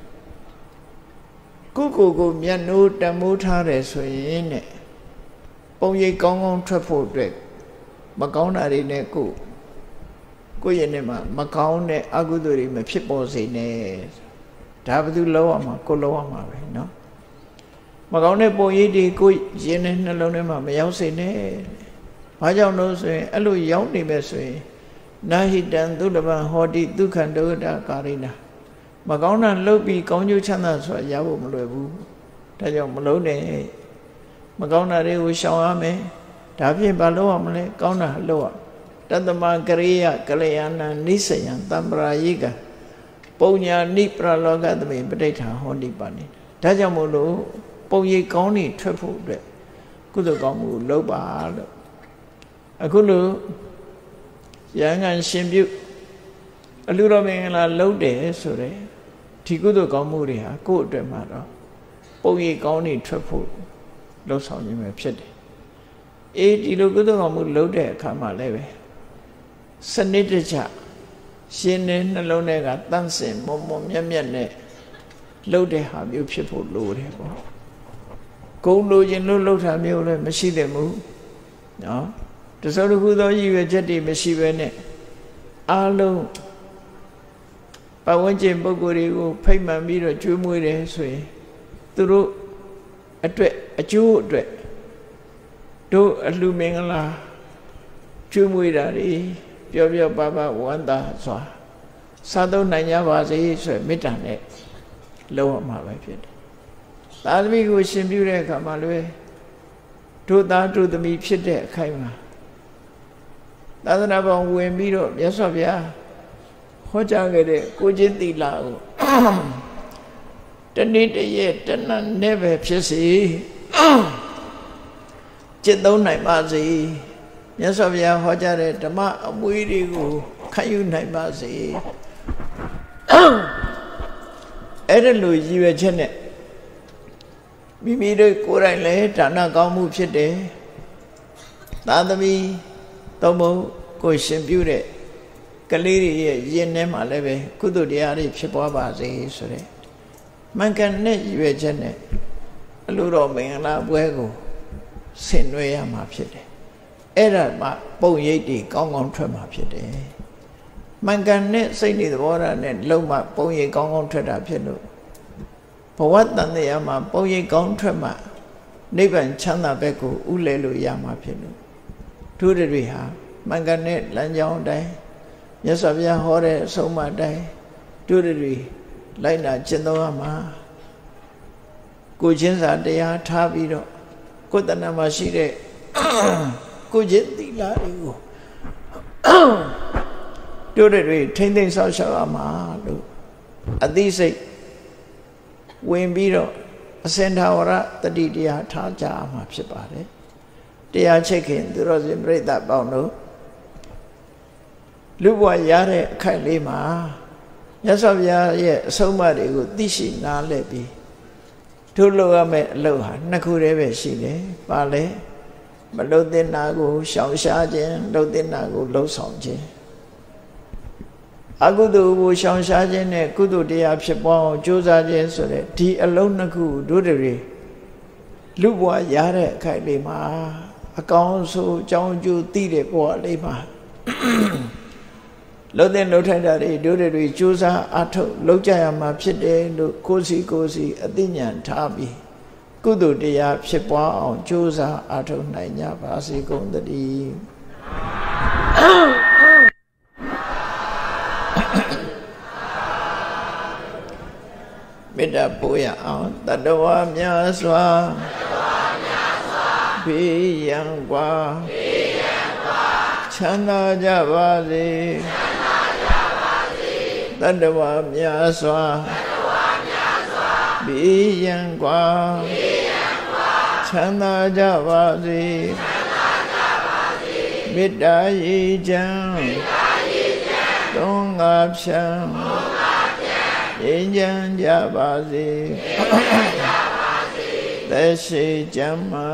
ကိုကိုကိုမျက်နှိုးတမိုးထားတယ်ဆိုရင်တဲ့ပုံရိပ်ကောင်းကောင်းထွက်ဖို့အတွက်မကောင်းတာတွေနဲ့ကိုကိုယ့်ရဲ့နဲ့မှာမကောင်းတဲ့အကုသိုလ်တွေမဖြစ်ပေါ်စေနဲ့ဒါဘယ်သူလောက်ရမှာကိုလောက်ရမှာပဲเนาะမကောင်းတဲ့ပုံရိပ်တွေကိုရင်နဲ့နှလုံးထဲမှာမရောက်စေနဲ့ဘာကြောင့်လို့ဆိုရင်အဲ့လိုရောက်နေမဲ့ဆိုရင်နာဟိတံသုတပံဟောတိဒုက္ခဒုက္ခကာရိနာမကောင်းတာလုပ်ပြီးကောင်းကျိုးချမ်းသာဆိုတာရဖို့မလွယ်ဘူးဒါကြောင့်မလုံးနဲ့မကောင်းတာတွေကိုရှောင်ရမယ်ဒါဖြင့်ဘာလုပ်ရမလဲကောင်းတာလုပ်ရတတ္တမကရိယကလျာဏနိစ္စယံတမ္ပရာယိကပုံညာနိပရလောကသမိပဋိဋ္ဌာဟောတိပါနေဒါကြောင့်မို့လို့ပုံရိပ်ကောင်းနေထွက်ဖို့အတွက်ကုသိုလ်ကောင်းမှုလုပ်ပါလို့အခုလို့ရဟန်းကရှင်ပြုအလူတော်မင်္ဂလာလုပ်တယ်ဆိုတဲ့ဒီကုသိုလ်ကောင်းမှုတွေဟာကိုယ့်အတွက်မှာတော့ပုံရိပ်ကောင်းနေထွက်ဖို့လှုပ်ဆောင်ခြင်းပဲဖြစ်တယ်အေးဒီလိုကုသိုလ်ကောင်းမှုလုပ်တဲ့အခါမှာလည်းပဲစနစ်တကျရှင်တဲ့နှလုံးထဲကတန့်စင်မုံမုံမြတ်မြတ်နဲ့လှုပ်တဲ့ဟာမျိုးဖြစ်ဖို့လိုတယ်ပေါ့ဂုဏ်လိုခြင်းလို့လှုပ်တာမျိုးလည်းမရှိသင့်ဘူးနော်တစုံတစ်ခုသောရည်ရွယ်ချက်တွေမရှိဘဲနဲ့အားလုံးပတ်ဝန်းကျင်ပုဂ္ဂိုလ်တွေကိုဖိတ်မှန်ပြီးတော့ကျွေးမွေးတယ်ဆိုရင်သူတို့အတွက်အကျိုးအတွက်တို့အလှမင်္ဂလာကျွေးမွေးတာတွေပြောပြောပါပါဝန္တာစွာစားသုံးနိုင်ကြပါစေဆိုမေတ္တာနဲ့လုံးဝမှာပဲဖြစ်တယ်။သာသမီကိုရှင်ပြုတဲ့အခါမှာလည်းတို့သားတို့သမီးဖြစ်တဲ့အခိုက်မှာသာသနာ့ဘောင်ဝင်ပြီးတော့မြတ်စွာဘုရားဟောကြားခဲ့တဲ့ကိုချင်းသီလကိုတနေ့တည်းရဲ့တဏ္ဍနဲ့ပဲဖြစ်စေจิตသုံးနိုင်ပါစေမြတ်စွာဘုရားဟောကြားတဲ့ဓမ္မအမွေတွေကိုခံယူနိုင်ပါစေအဲ့ဒါလိုရည်ရွယ်ချက်နဲ့မိမိတို့ကိုယ်တိုင်လည်းဒါနကောင်းမှုဖြစ်တယ်သာသမီသုံးဖို့ကိုရှင်ပြုတဲ့ကလေးတွေရဲ့ရင်ထဲမှာလည်းပဲကုသိုလ်တရားတွေဖြစ်ပွားပါစေဆိုတဲ့မှန်ကန်တဲ့ရည်ရွယ်ချက်နဲ့အလိုတော်မင်္ဂလာပွဲကိုဆင်နွှဲရမှာဖြစ်တယ်အဲ့ဒါမှပုံရိပ်တွေကောင်းကောင်းထွက်မှာဖြစ်တယ်မှန်ကန်တဲ့စိတ်တွေသဘောထားနဲ့လုံးမှပုံရိပ်ကောင်းကောင်းထွက်တာဖြစ်လို့ဘဝတန်တရားမှာပုံရိပ်ကောင်းထွက်မှနိဗ္ဗာန်ချမ်းသာဘက်ကိုဥလဲလို့ရမှာဖြစ်လို့သူတို့တွေဟာမှန်ကန်တဲ့လမ်းကြောင်းအတိုင်းမြတ်စွာဘုရားဟောတဲ့အဆုံးအမအတိုင်းသူတို့တွေလိုက်နာကျင့်သုံးရမှာကိုချင်းစာတရားထားပြီးတော့ကိုယ်တဏ္ဍမှာရှိတဲ့ကိုချင်းသီလတွေကိုတို့တွေထိမ့်သိမ့်ဆောက်ရှောက်ရမှာလို့အသိစိတ်ဝင်ပြီးတော့အစင်ထာဝရတတိတရားထားကြမှာဖြစ်ပါတယ်တရားချစ်ခင်သူတော်စင်ပြိဿပေါင်းတို့လူဘဝရတဲ့အခိုက်လေးမှာမြတ်စွာဘုရားရဲ့အဆုံးအမတွေကိုသိရှိနားလည်ပြီးတို့လုပ်ရမယ့်အလုပ်ဟာနှစ်ခုတည်းပဲရှိတယ်။ပါလေမလုပ်တဲ့နာကိုရှောင်ရှားခြင်းလုပ်တဲ့နာကိုလှုပ်ဆောင်ခြင်းအကုသိုလ်ကိုရှောင်ရှားခြင်းနဲ့ကုသိုလ်တရားဖြစ်ပွားအောင်ကြိုးစားခြင်းဆိုတဲ့ဒီအလုံးနှစ်ခုတို့တွေလူဘဝရတဲ့အခိုက်လေးမှာအကောင်းဆုံးအကြောင်းအကျိုးသိတဲ့ဘဝလေးမှာလှုပ်တဲ့လှုပ်ထိုက်တာတွေတို့တွေကြိုးစားအထောက်လှုပ်ကြရမှာဖြစ်တယ်လို့ကိုယ်စီကိုယ်စီအသိဉာဏ်ထားပြီးကုသိုလ်တရားဖြစ်ပွားအောင်ကြိုးစားအထောက်နိုင်ကြပါစေကုန်သတည်းမေတ္တာပို့ရအောင်တတဝါများစွာဘေးရန်กว่าချမ်းသာကြပါစေတတဝါများစွာဘေးရန်กว่าချမ်းသာကြပါစေမေတ္တာရေချမ်းသုံးငါဖြံငြိမ်းချမ်းကြပါစေသက်ရှိကျမ်းမာ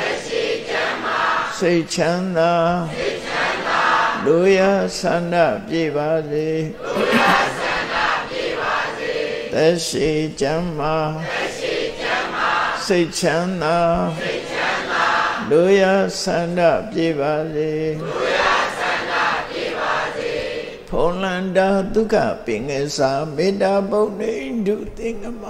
စိတ်ချမ်းသာလူရဆန္ဒပြေပါစေသက်ရှိကျမ်းမာစိတ်ချမ်းသာလူရဆန္ဒပြေပါစေဖုံလန္တာဒုက္ခပင်ငယ်စာမေတ္တာပုဏ္ဏိန္ဒုသင်္ကမ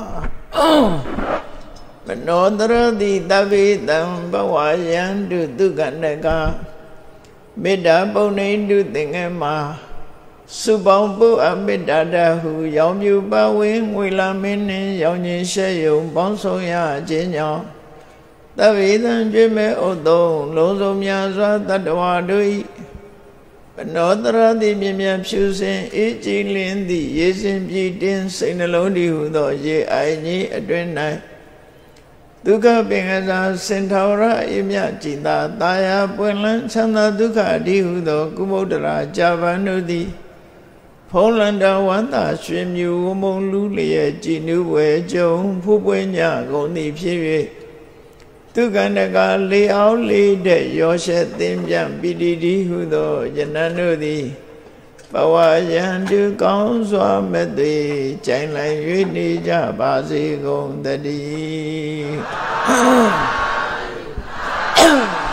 မနောတရတိတဗ္ဗေတံဘဝယန္တုဒုက္ခနကမေတ္တာပုဏ္ဏိန္ဒုသင်္ကမစုပေါင်းပုအမေတ္တာတဟုရောင်မြူပဝင်းငွေလာမင်းနှင့်ရောင်ခြင်းရှဲယုံပေါင်းဆောင်ရခြင်းကြောင့်တဗ္ဗေတံကျွေးမဲ့ဥသုံးလုံးစုံများစွာတတ္တဝါတို့၏ဘနောတရတိမြင်မြန်ဖြူစင်အေးကြည်လင်းသည့်ရေစင်ပြည်တင်းစိတ်နှလုံးတည်ဟုသောရေအိုင်ကြီးအတွင်၌ဒုက္ခပင်ကစားစင်ထာဝရအေမြကြည်သာတာယာပွင့်လန်းချမ်းသာဒုက္ခအတိဟုသောကုမုဒ္ဒရာဂျာဗန်တို့သည်ဖုံးလန္တာဝန္တာရွှေမြူဝမုံလူလျက်ကြည်နူးဝဲကြုံဖူးပွင့်ညကုန်သည်ဖြစ်၍ဒုက္ခနကလေအောင်လေးတဲ့ရောရှက်သင်ပြန်ပိတိတိဟုသောယနန်တို့သည်ဘဝယန္တုကောင်းစွာမဲ့သွေကြိုင်လိုက်၍နေကြပါစေကုန်သတည်း